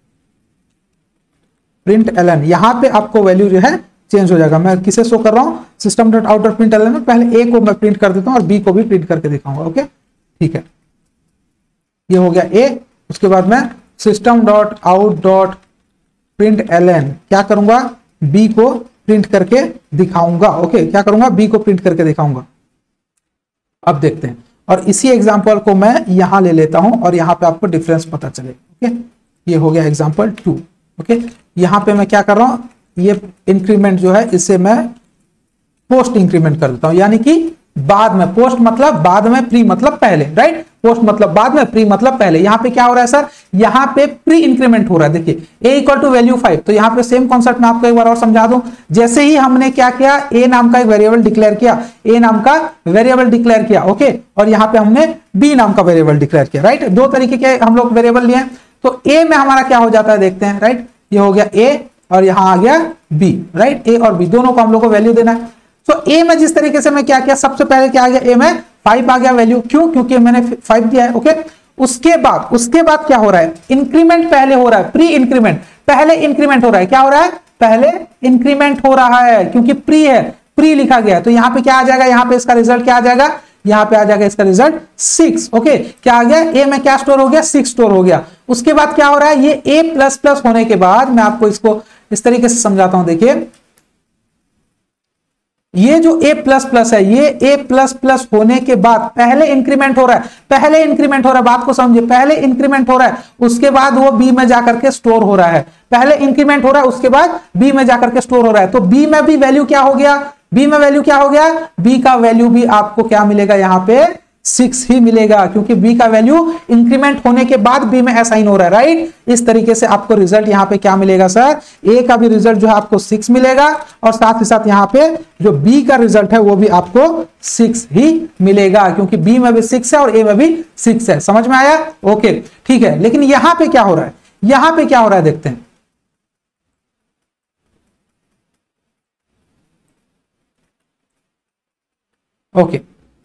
Speaker 1: print L N, यहां पे आपको वैल्यू जो है चेंज हो जाएगा। मैं किसे शो कर रहा हूं, system dot out dot print L N में पहले ए को मैं प्रिंट कर देता हूं और बी को भी प्रिंट करके दिखाऊंगा, ओके, ठीक है। ये हो गया ए। उसके बाद मैं system dot out dot print L N क्या करूंगा, बी को प्रिंट करके दिखाऊंगा, ओके, क्या करूंगा, बी को प्रिंट करके दिखाऊंगा। अब देखते हैं, और इसी एग्जांपल को मैं यहां ले लेता हूं और यहां पे आपको डिफरेंस पता चले, ओके। ये हो गया एग्जांपल टू, ओके। यहां पे मैं क्या कर रहा हूं, ये इंक्रीमेंट जो है इसे मैं पोस्ट इंक्रीमेंट कर देता हूं, यानी कि बाद में। पोस्ट मतलब बाद में, प्री मतलब पहले, राइट। पोस्ट मतलब बाद में, प्री मतलब पहले। यहां पे क्या हो रहा है सर, यहां पे प्री इंक्रीमेंट हो रहा है। देखिए a equal to value five, तो यहां पे सेम कॉन्सेप्ट मैं आपको एक बार और समझा दूं। जैसे ही हमने क्या किया, ए नाम का एक वेरिएबल डिक्लेयर किया, ए नाम का वेरिएबल डिक्लेयर किया, ओके, और यहां पे हमने बी नाम का वेरिएबल डिक्लेयर किया, राइट। दो तरीके के हम लोग वेरिएबल लिए, तो ए में हमारा क्या हो जाता है देखते हैं, राइट। ये हो गया ए और यहां आ गया बी, राइट। ए और बी दोनों को हम लोग को वैल्यू देना है। तो ए में जिस तरीके से मैं क्या किया, सबसे पहले क्या आ गया, ए में फाइव आ गया वैल्यू, क्यों, क्योंकि मैंने फाइव दिया है, ओके। उसके बाद उसके बाद क्या हो रहा है, इंक्रीमेंट पहले हो रहा है, प्री इंक्रीमेंट, पहले इंक्रीमेंट हो रहा है, क्या हो रहा है, पहले इंक्रीमेंट हो रहा है, क्योंकि प्री है, प्री लिखा गया है। तो यहां पे क्या आ जाएगा, यहां पे इसका रिजल्ट क्या आ जाएगा, यहां पे आ जाएगा इसका रिजल्ट सिक्स, ओके। क्या आ गया, ए में क्या स्टोर हो गया, सिक्स स्टोर हो गया। उसके बाद क्या हो रहा है, ये ए प्लस प्लस होने के बाद मैं आपको इसको इस तरीके से समझाता हूं, देखिए ये जो a प्लस प्लस है, ये a प्लस प्लस होने के बाद पहले इंक्रीमेंट हो रहा है, पहले इंक्रीमेंट हो रहा है, बात को समझिए, पहले इंक्रीमेंट हो रहा है, उसके बाद वो b में जाकर के स्टोर हो रहा है, पहले इंक्रीमेंट हो रहा है, उसके बाद b में जाकर के स्टोर हो रहा है। तो b में भी वैल्यू क्या हो गया, b में वैल्यू क्या हो गया, b का वैल्यू भी आपको क्या मिलेगा, यहां पे सिक्स ही मिलेगा, क्योंकि b का वैल्यू इंक्रीमेंट होने के बाद b में असाइन हो रहा है, राइट। इस तरीके से आपको रिजल्ट यहां पे क्या मिलेगा सर, a का भी रिजल्ट जो है आपको सिक्स मिलेगा, और साथ ही साथ यहां पे जो b का रिजल्ट है वो भी आपको सिक्स ही मिलेगा, क्योंकि b में भी सिक्स है और a में भी सिक्स है। समझ में आया, ओके ठीक है। लेकिन यहां पे क्या हो रहा है, यहां पे क्या हो रहा है देखते हैं, ओके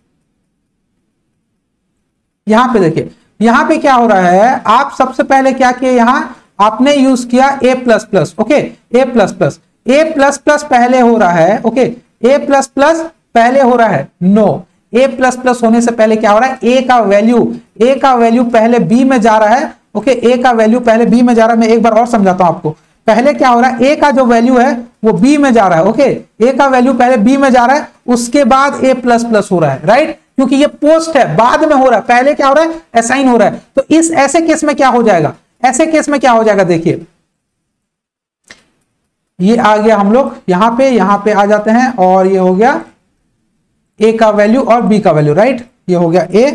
Speaker 1: यहां पे देखिए, यहां पे क्या हो रहा है, आप सबसे पहले क्या किए, यहां आपने यूज किया a plus plus, okay, a plus plus, a plus plus पहले हो रहा है, ओके, a प्लस प्लस पहले हो रहा है, नो, a प्लस प्लस होने से पहले क्या हो रहा है, a का वैल्यू, a का वैल्यू पहले b में जा रहा है, ओके, a का वैल्यू पहले b में जा रहा है। मैं एक बार और समझाता हूं आपको, पहले क्या हो रहा है, a का जो वैल्यू है वो b में जा रहा है, ओके, a का वैल्यू पहले b में जा रहा है, उसके बाद a प्लस प्लस हो रहा है, राइट, क्योंकि ये पोस्ट है, बाद में हो रहा है, पहले क्या हो रहा है, असाइन हो रहा है। तो इस ऐसे केस में क्या हो जाएगा, ऐसे केस में क्या हो जाएगा, देखिए ये आ गया, हम लोग यहां पे यहां पे आ जाते हैं, और ये हो गया a का वैल्यू और b का वैल्यू, राइट, ये हो गया a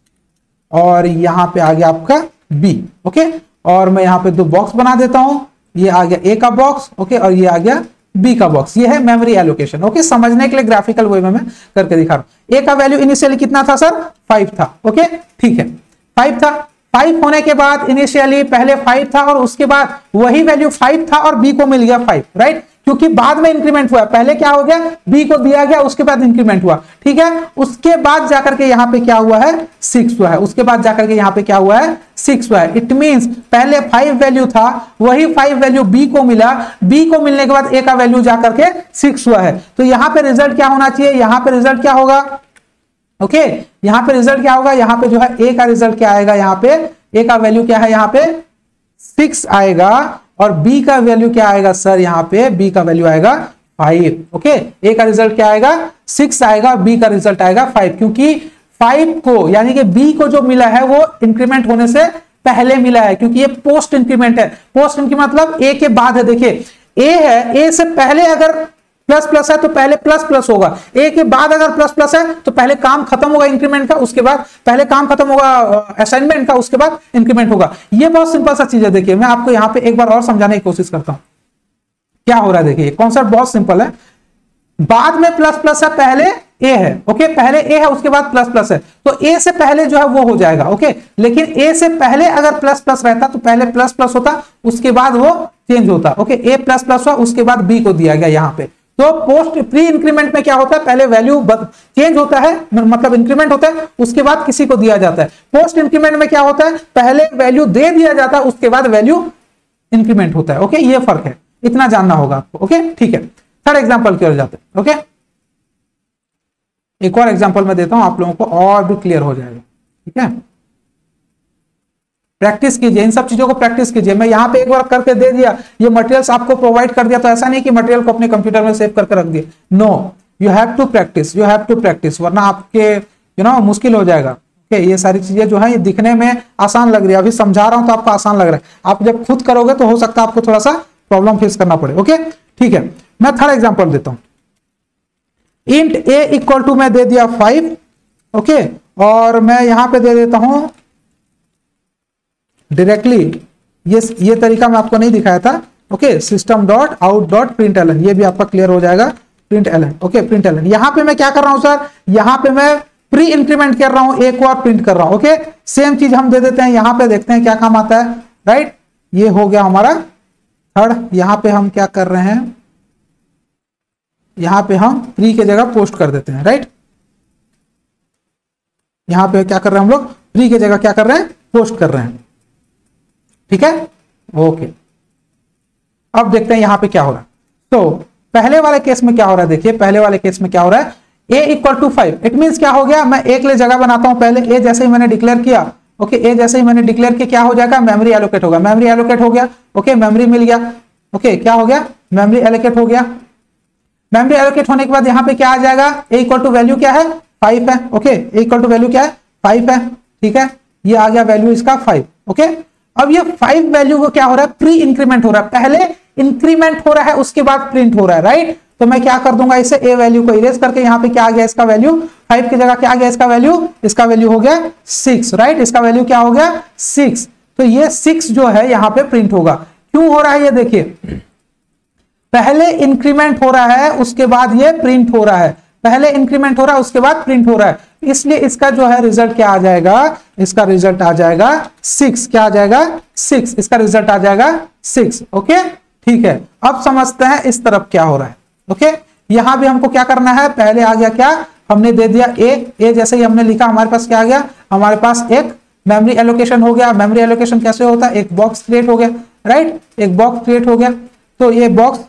Speaker 1: और यहां पे आ गया आपका b, ओके। और मैं यहां पे दो बॉक्स बना देता हूं, ये आ गया a का बॉक्स, ओके, और ये आ गया b का बॉक्स। ये है मेमोरी एलोकेशन, ओके, समझने के लिए ग्राफिकल वे में मैं करके दिखा रहा हूं। a का वैल्यू इनिशियली कितना था सर, फाइव था, ओके ठीक है, फाइव था, फाइव होने के बाद इनिशियली पहले फाइव था और उसके बाद वही वैल्यू फाइव था और b को मिल गया फाइव, राइट, क्योंकि बाद में इंक्रीमेंट हुआ, पहले क्या हो गया, b को दिया गया, उसके बाद इंक्रीमेंट हुआ, ठीक है। उसके बाद जाकर के यहां पे क्या हुआ है, सिक्स हुआ है, उसके बाद जाकर के यहां पे क्या हुआ है, सिक्स हुआ है। इट मींस पहले फाइव वैल्यू था, वही फाइव वैल्यू b को मिला, b को मिलने के बाद a का वैल्यू जाकर के सिक्स हुआ है। तो यहां पे रिजल्ट क्या होना चाहिए, यहां पे रिजल्ट क्या होगा, ओके, यहां पे रिजल्ट क्या होगा, यहां पे जो है a का रिजल्ट क्या आएगा, यहां पे a का वैल्यू क्या है, यहां पे सिक्स आएगा, और b का वैल्यू क्या आएगा सर, यहां पे b का वैल्यू आएगा फाइव, ओके। a का रिजल्ट क्या आएगा, सिक्स आएगा, b का रिजल्ट आएगा फाइव, क्योंकि फाइव को यानी कि b को जो मिला है वो इंक्रीमेंट होने से पहले मिला है, क्योंकि ये पोस्ट इंक्रीमेंट है। पोस्ट इंक्रीमेंट मतलब a के बाद है, देखिए a है, a से पहले अगर प्लस प्लस है तो पहले प्लस प्लस होगा, ए के बाद अगर प्लस प्लस है तो पहले काम खत्म होगा इंक्रीमेंट का, उसके बाद पहले काम खत्म होगा असाइनमेंट का, उसके बाद इंक्रीमेंट होगा। ये बहुत सिंपल सा चीज है। देखिए मैं आपको यहां पे एक बार और समझाने की कोशिश करता हूं क्या हो रहा है। देखिए कॉन्सेप्ट बहुत सिंपल है, बाद में प्लस प्लस है, पहले ए है, ओके, पहले ए है उसके बाद प्लस प्लस है, तो ए से पहले जो है वो हो जाएगा, ओके। लेकिन ए से पहले अगर प्लस प्लस रहता तो पहले प्लस प्लस होता, उसके बाद वो चेंज होता, ओके। ए प्लस प्लस हुआ, उसके बाद बी को दिया गया यहां पे। तो पोस्ट प्री इंक्रीमेंट में क्या होता है, पहले वैल्यू चेंज होता है, मतलब इंक्रीमेंट होता है, उसके बाद किसी को दिया जाता है। पोस्ट इंक्रीमेंट में क्या होता है, पहले वैल्यू दे दिया जाता है, उसके बाद वैल्यू इंक्रीमेंट होता है, ओके। ये फर्क है, इतना जानना होगा आपको, ओके ठीक है। थर्ड एग्जांपल की ओर जाते हैं, ओके। एक और एग्जांपल मैं देता हूं, आप लोगों को और भी क्लियर हो जाएगा, ठीक है। प्रैक्टिस कीजिए, इन सब चीजों को प्रैक्टिस कीजिए। मैं यहां पे एक बार करके दे दिया, ये मटेरियल्स आपको प्रोवाइड कर दिया, तो ऐसा नहीं कि मटेरियल को अपने कंप्यूटर में सेव करके रख दिए, no, you have to practice, you have to practice, वरना आपके यू नो मुश्किल हो जाएगा, ओके। ये सारी चीजें जो है ये दिखने में आसान लग रही है, अभी समझा रहा हूं तो आपको आसान लग रहा है, आप जब खुद करोगे तो हो सकता है आपको थोड़ा सा प्रॉब्लम फेस करना पड़े, ओके ठीक है। मैं थर्ड एग्जाम्पल देता हूं, इंट ए इक्वल टू मैं दे दिया फाइव, ओके, और मैं यहां पे दे देता हूं डायरेक्टली, ये ये तरीका मैं आपको नहीं दिखाया था, okay, system dot out dot print ln, ये भी आपका क्लियर हो जाएगा, print ln, okay, print ln. यहां पे मैं क्या कर रहा हूं सर, यहां पे मैं प्री इंक्रीमेंट कर रहा हूं, एक और प्रिंट कर रहा हूं, ओके। सेम चीज हम दे देते हैं, यहां पे देखते हैं क्या काम आता है, राइट। ये हो गया हमारा थर्ड। यहां पे हम क्या कर रहे हैं, यहां पे हम प्री के जगह पोस्ट कर देते हैं, राइट। यहां पे क्या कर रहे हैं हम लोग, प्री के जगह क्या कर रहे हैं, पोस्ट कर रहे हैं, ठीक है, ओके। अब देखते हैं यहां पे क्या हो रहा है। तो पहले वाले केस में क्या हो रहा है, देखिए पहले वाले केस में क्या हो रहा है, a equal to five. It mean क्या हो गया, मैं एक लिए जगह बनाता हूं पहले, a जैसे ही मैंने डिक्लेयर किया, ओके okay, a जैसे ही मैंने डिक्लेयर किया क्या हो जाएगा, मेमोरी एलोकेट होगा, मेमोरी एलोकेट हो गया, ओके okay, मेमोरी मिल गया, ओके okay, क्या हो गया, मेमोरी एलोकेट हो गया। मेमोरी एलोकेट होने के बाद यहां पे क्या आ जाएगा, a इक्वल टू वैल्यू क्या है, फाइव है, okay, a equal to value क्या है, फाइव है, ठीक है, ये आ गया वैल्यू इसका फाइव, ओके। अब ये फाइव वैल्यू को क्या हो रहा है, प्री इंक्रीमेंट हो रहा है, पहले इंक्रीमेंट हो रहा है उसके बाद प्रिंट हो रहा है, राइट। तो मैं क्या कर दूंगा, इसे a वैल्यू को इरेज करके यहाँ पे क्या आ गया इसका वैल्यू, फाइव की जगह क्या आ गया इसका वैल्यू, इसका वैल्यू हो गया सिक्स, राइट। इसका वैल्यू क्या हो गया, सिक्स। तो ये सिक्स जो है यहाँ पे प्रिंट होगा। क्यों हो रहा है ये देखिए, पहले इंक्रीमेंट हो रहा है उसके बाद ये प्रिंट हो रहा है, पहले इंक्रीमेंट हो रहा है उसके बाद प्रिंट हो रहा है, इसलिए इसका जो है रिजल्ट क्या आ जाएगा, इसका रिजल्ट आ जाएगा सिक्स। क्या आ जाएगा, सिक्स। इसका रिजल्ट आ जाएगा सिक्स, ओके, ठीक है। अब समझते हैं इस तरफ क्या हो रहा है, ओके। यहां भी हमको क्या करना है, पहले आ गया क्या, हमने दे दिया a, a जैसे ही हमने लिखा हमारे पास क्या आ गया, हमारे पास एक मेमोरी एलोकेशन हो गया। मेमोरी एलोकेशन कैसे होता है, एक बॉक्स क्रिएट हो गया, राइट, एक बॉक्स क्रिएट हो गया। तो ये बॉक्स,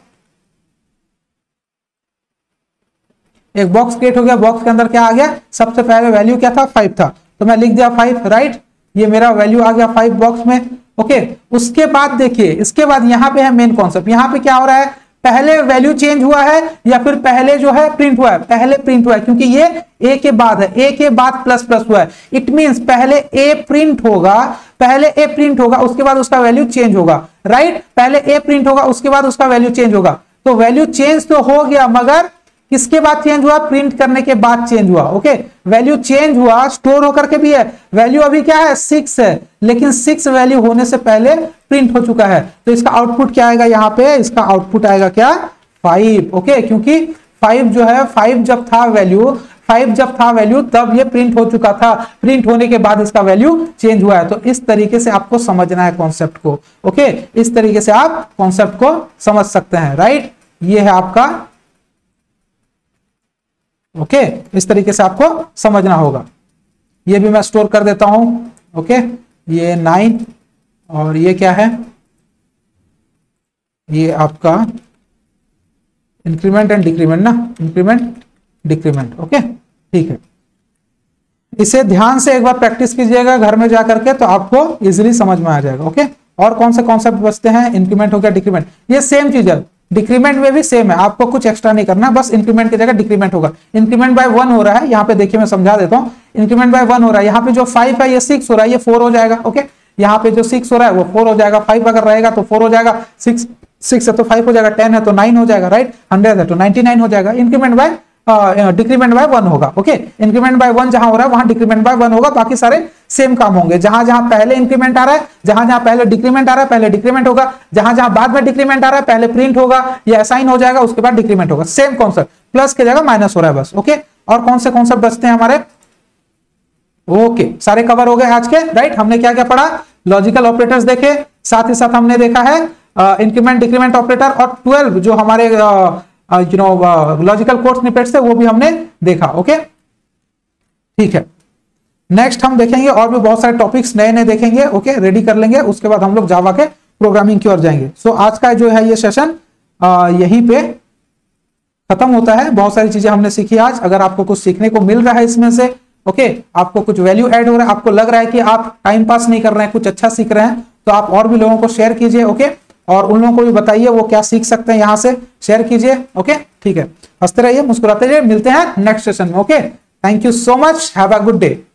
Speaker 1: एक बॉक्स क्रिएट हो गया, बॉक्स के अंदर क्या आ गया, सबसे पहले वैल्यू क्या था, फाइव था, तो मैं लिख दिया फाइव, राइट। ये मेरा वैल्यू आ गया फाइव बॉक्स में, ओके। उसके बाद देखिए, इसके बाद यहां पे है मेन कॉन्सेप्ट, यहां पे क्या हो रहा है, पहले वैल्यू चेंज हुआ है या फिर पहले जो है प्रिंट हुआ है, पहले प्रिंट हुआ है, क्योंकि ये a के बाद है, a के बाद प्लस प्लस हुआ है। इट मींस पहले a प्रिंट होगा, पहले a प्रिंट होगा उसके बाद उसका वैल्यू चेंज होगा, राइट। पहले a प्रिंट होगा उसके बाद उसका वैल्यू चेंज होगा। तो वैल्यू चेंज तो हो गया, मगर किसके बाद चेंज हुआ, प्रिंट करने के बाद चेंज हुआ, ओके। वैल्यू चेंज हुआ, स्टोर होकर के भी है, वैल्यू अभी क्या है, सिक्स है, लेकिन सिक्स वैल्यू होने से पहले प्रिंट हो चुका है। तो इसका आउटपुट क्या आएगा, यहाँ पे इसका आउटपुट आएगा क्या, फाइव, ओके। क्योंकि फाइव जो है, फाइव जब था वैल्यू, फाइव जब था वैल्यू तब ये प्रिंट हो चुका था, प्रिंट होने के बाद इसका वैल्यू चेंज हुआ है। तो इस तरीके से आपको समझना है कॉन्सेप्ट को, ओके। इस तरीके से आप कॉन्सेप्ट को समझ सकते हैं, राइट। ये है आपका, ओके okay, इस तरीके से आपको समझना होगा। ये भी मैं स्टोर कर देता हूं, ओके okay, ये नाइन और ये क्या है, ये आपका इंक्रीमेंट एंड डिक्रीमेंट ना, इंक्रीमेंट डिक्रीमेंट, ओके, ठीक है। इसे ध्यान से एक बार प्रैक्टिस कीजिएगा घर में जाकर के, तो आपको इजीली समझ में आ जाएगा, ओके okay? और कौन से कॉन्सेप्ट बचते हैं, इंक्रीमेंट हो गया, डिक्रीमेंट, ये सेम चीज है, डिक्रीमेंट में भी सेम है, आपको कुछ एक्स्ट्रा नहीं करना, बस इंक्रीमेंट की जगह डिक्रीमेंट होगा। इंक्रीमेंट बाय वन हो रहा है, यहाँ पे देखिए मैं समझा देता हूँ, इंक्रीमेंट बाय वन हो रहा है, यहाँ पे जो फाइव है ये सिक्स हो रहा है, ये फोर हो जाएगा, ओके। यहाँ पे जो सिक्स हो रहा है वो फोर हो जाएगा, फाइव अगर रहेगा तो फोर हो जाएगा, सिक्स सिक्स है तो फाइव हो जाएगा, टेन है तो नाइन हो जाएगा, राइट, हंड्रेड है तो नाइनटी नाइन हो जाएगा। Increment by decrement by one होगा, ओके। इंक्रीमेंट बाय वन जहां हो रहा है वहां डिक्रीमेंट बाय वन होगा, बाकी सारे सेम काम होंगे। जहां जहां पहले इंक्रीमेंट आ रहा है, जहां जहां पहले डिक्रीमेंट आ रहा है पहले डिक्रीमेंट होगा, जहां जहां बाद में डिक्रीमेंट आ रहा है पहले प्रिंट होगा या असाइन हो जाएगा, उसके बाद डिक्रीमेंट होगा। सेम कॉन्सेप्ट, प्लस की जगह माइनस हो रहा है बस, ओके। और कौन से कॉन्सेप्ट बचते हैं हमारे, ओके, सारे कवर हो गए आज के, राइट। हमने क्या क्या पढ़ा, लॉजिकल ऑपरेटर्स देखे, साथ ही साथ हमने देखा है इंक्रीमेंट डिक्रीमेंट ऑपरेटर, और ट्वेल्व जो हमारे you know logical code snippets थे वो भी हमने देखा, ओके, ठीक है। नेक्स्ट हम देखेंगे और भी बहुत सारे टॉपिक्स नए नए देखेंगे, ओके, रेडी कर लेंगे, उसके बाद हम लोग जावा के प्रोग्रामिंग की ओर जाएंगे। सो so, आज का जो है ये सेशन यहीं पे खत्म होता है। बहुत सारी चीजें हमने सीखी आज। अगर आपको कुछ सीखने को मिल रहा है इसमें से, ओके, आपको कुछ वैल्यू ऐड हो रहा है, आपको लग रहा है कि आप टाइम पास नहीं कर रहे हैं, कुछ अच्छा सीख रहे हैं, तो आप और भी लोगों को शेयर कीजिए, ओके, और उन लोगों को भी बताइए वो क्या सीख सकते हैं, यहां से शेयर कीजिए, ओके, ठीक है। हंसते रहिए, मुस्कुराते रहिए, मिलते हैं नेक्स्ट सेशन में, okay. Thank you so much, have a good day.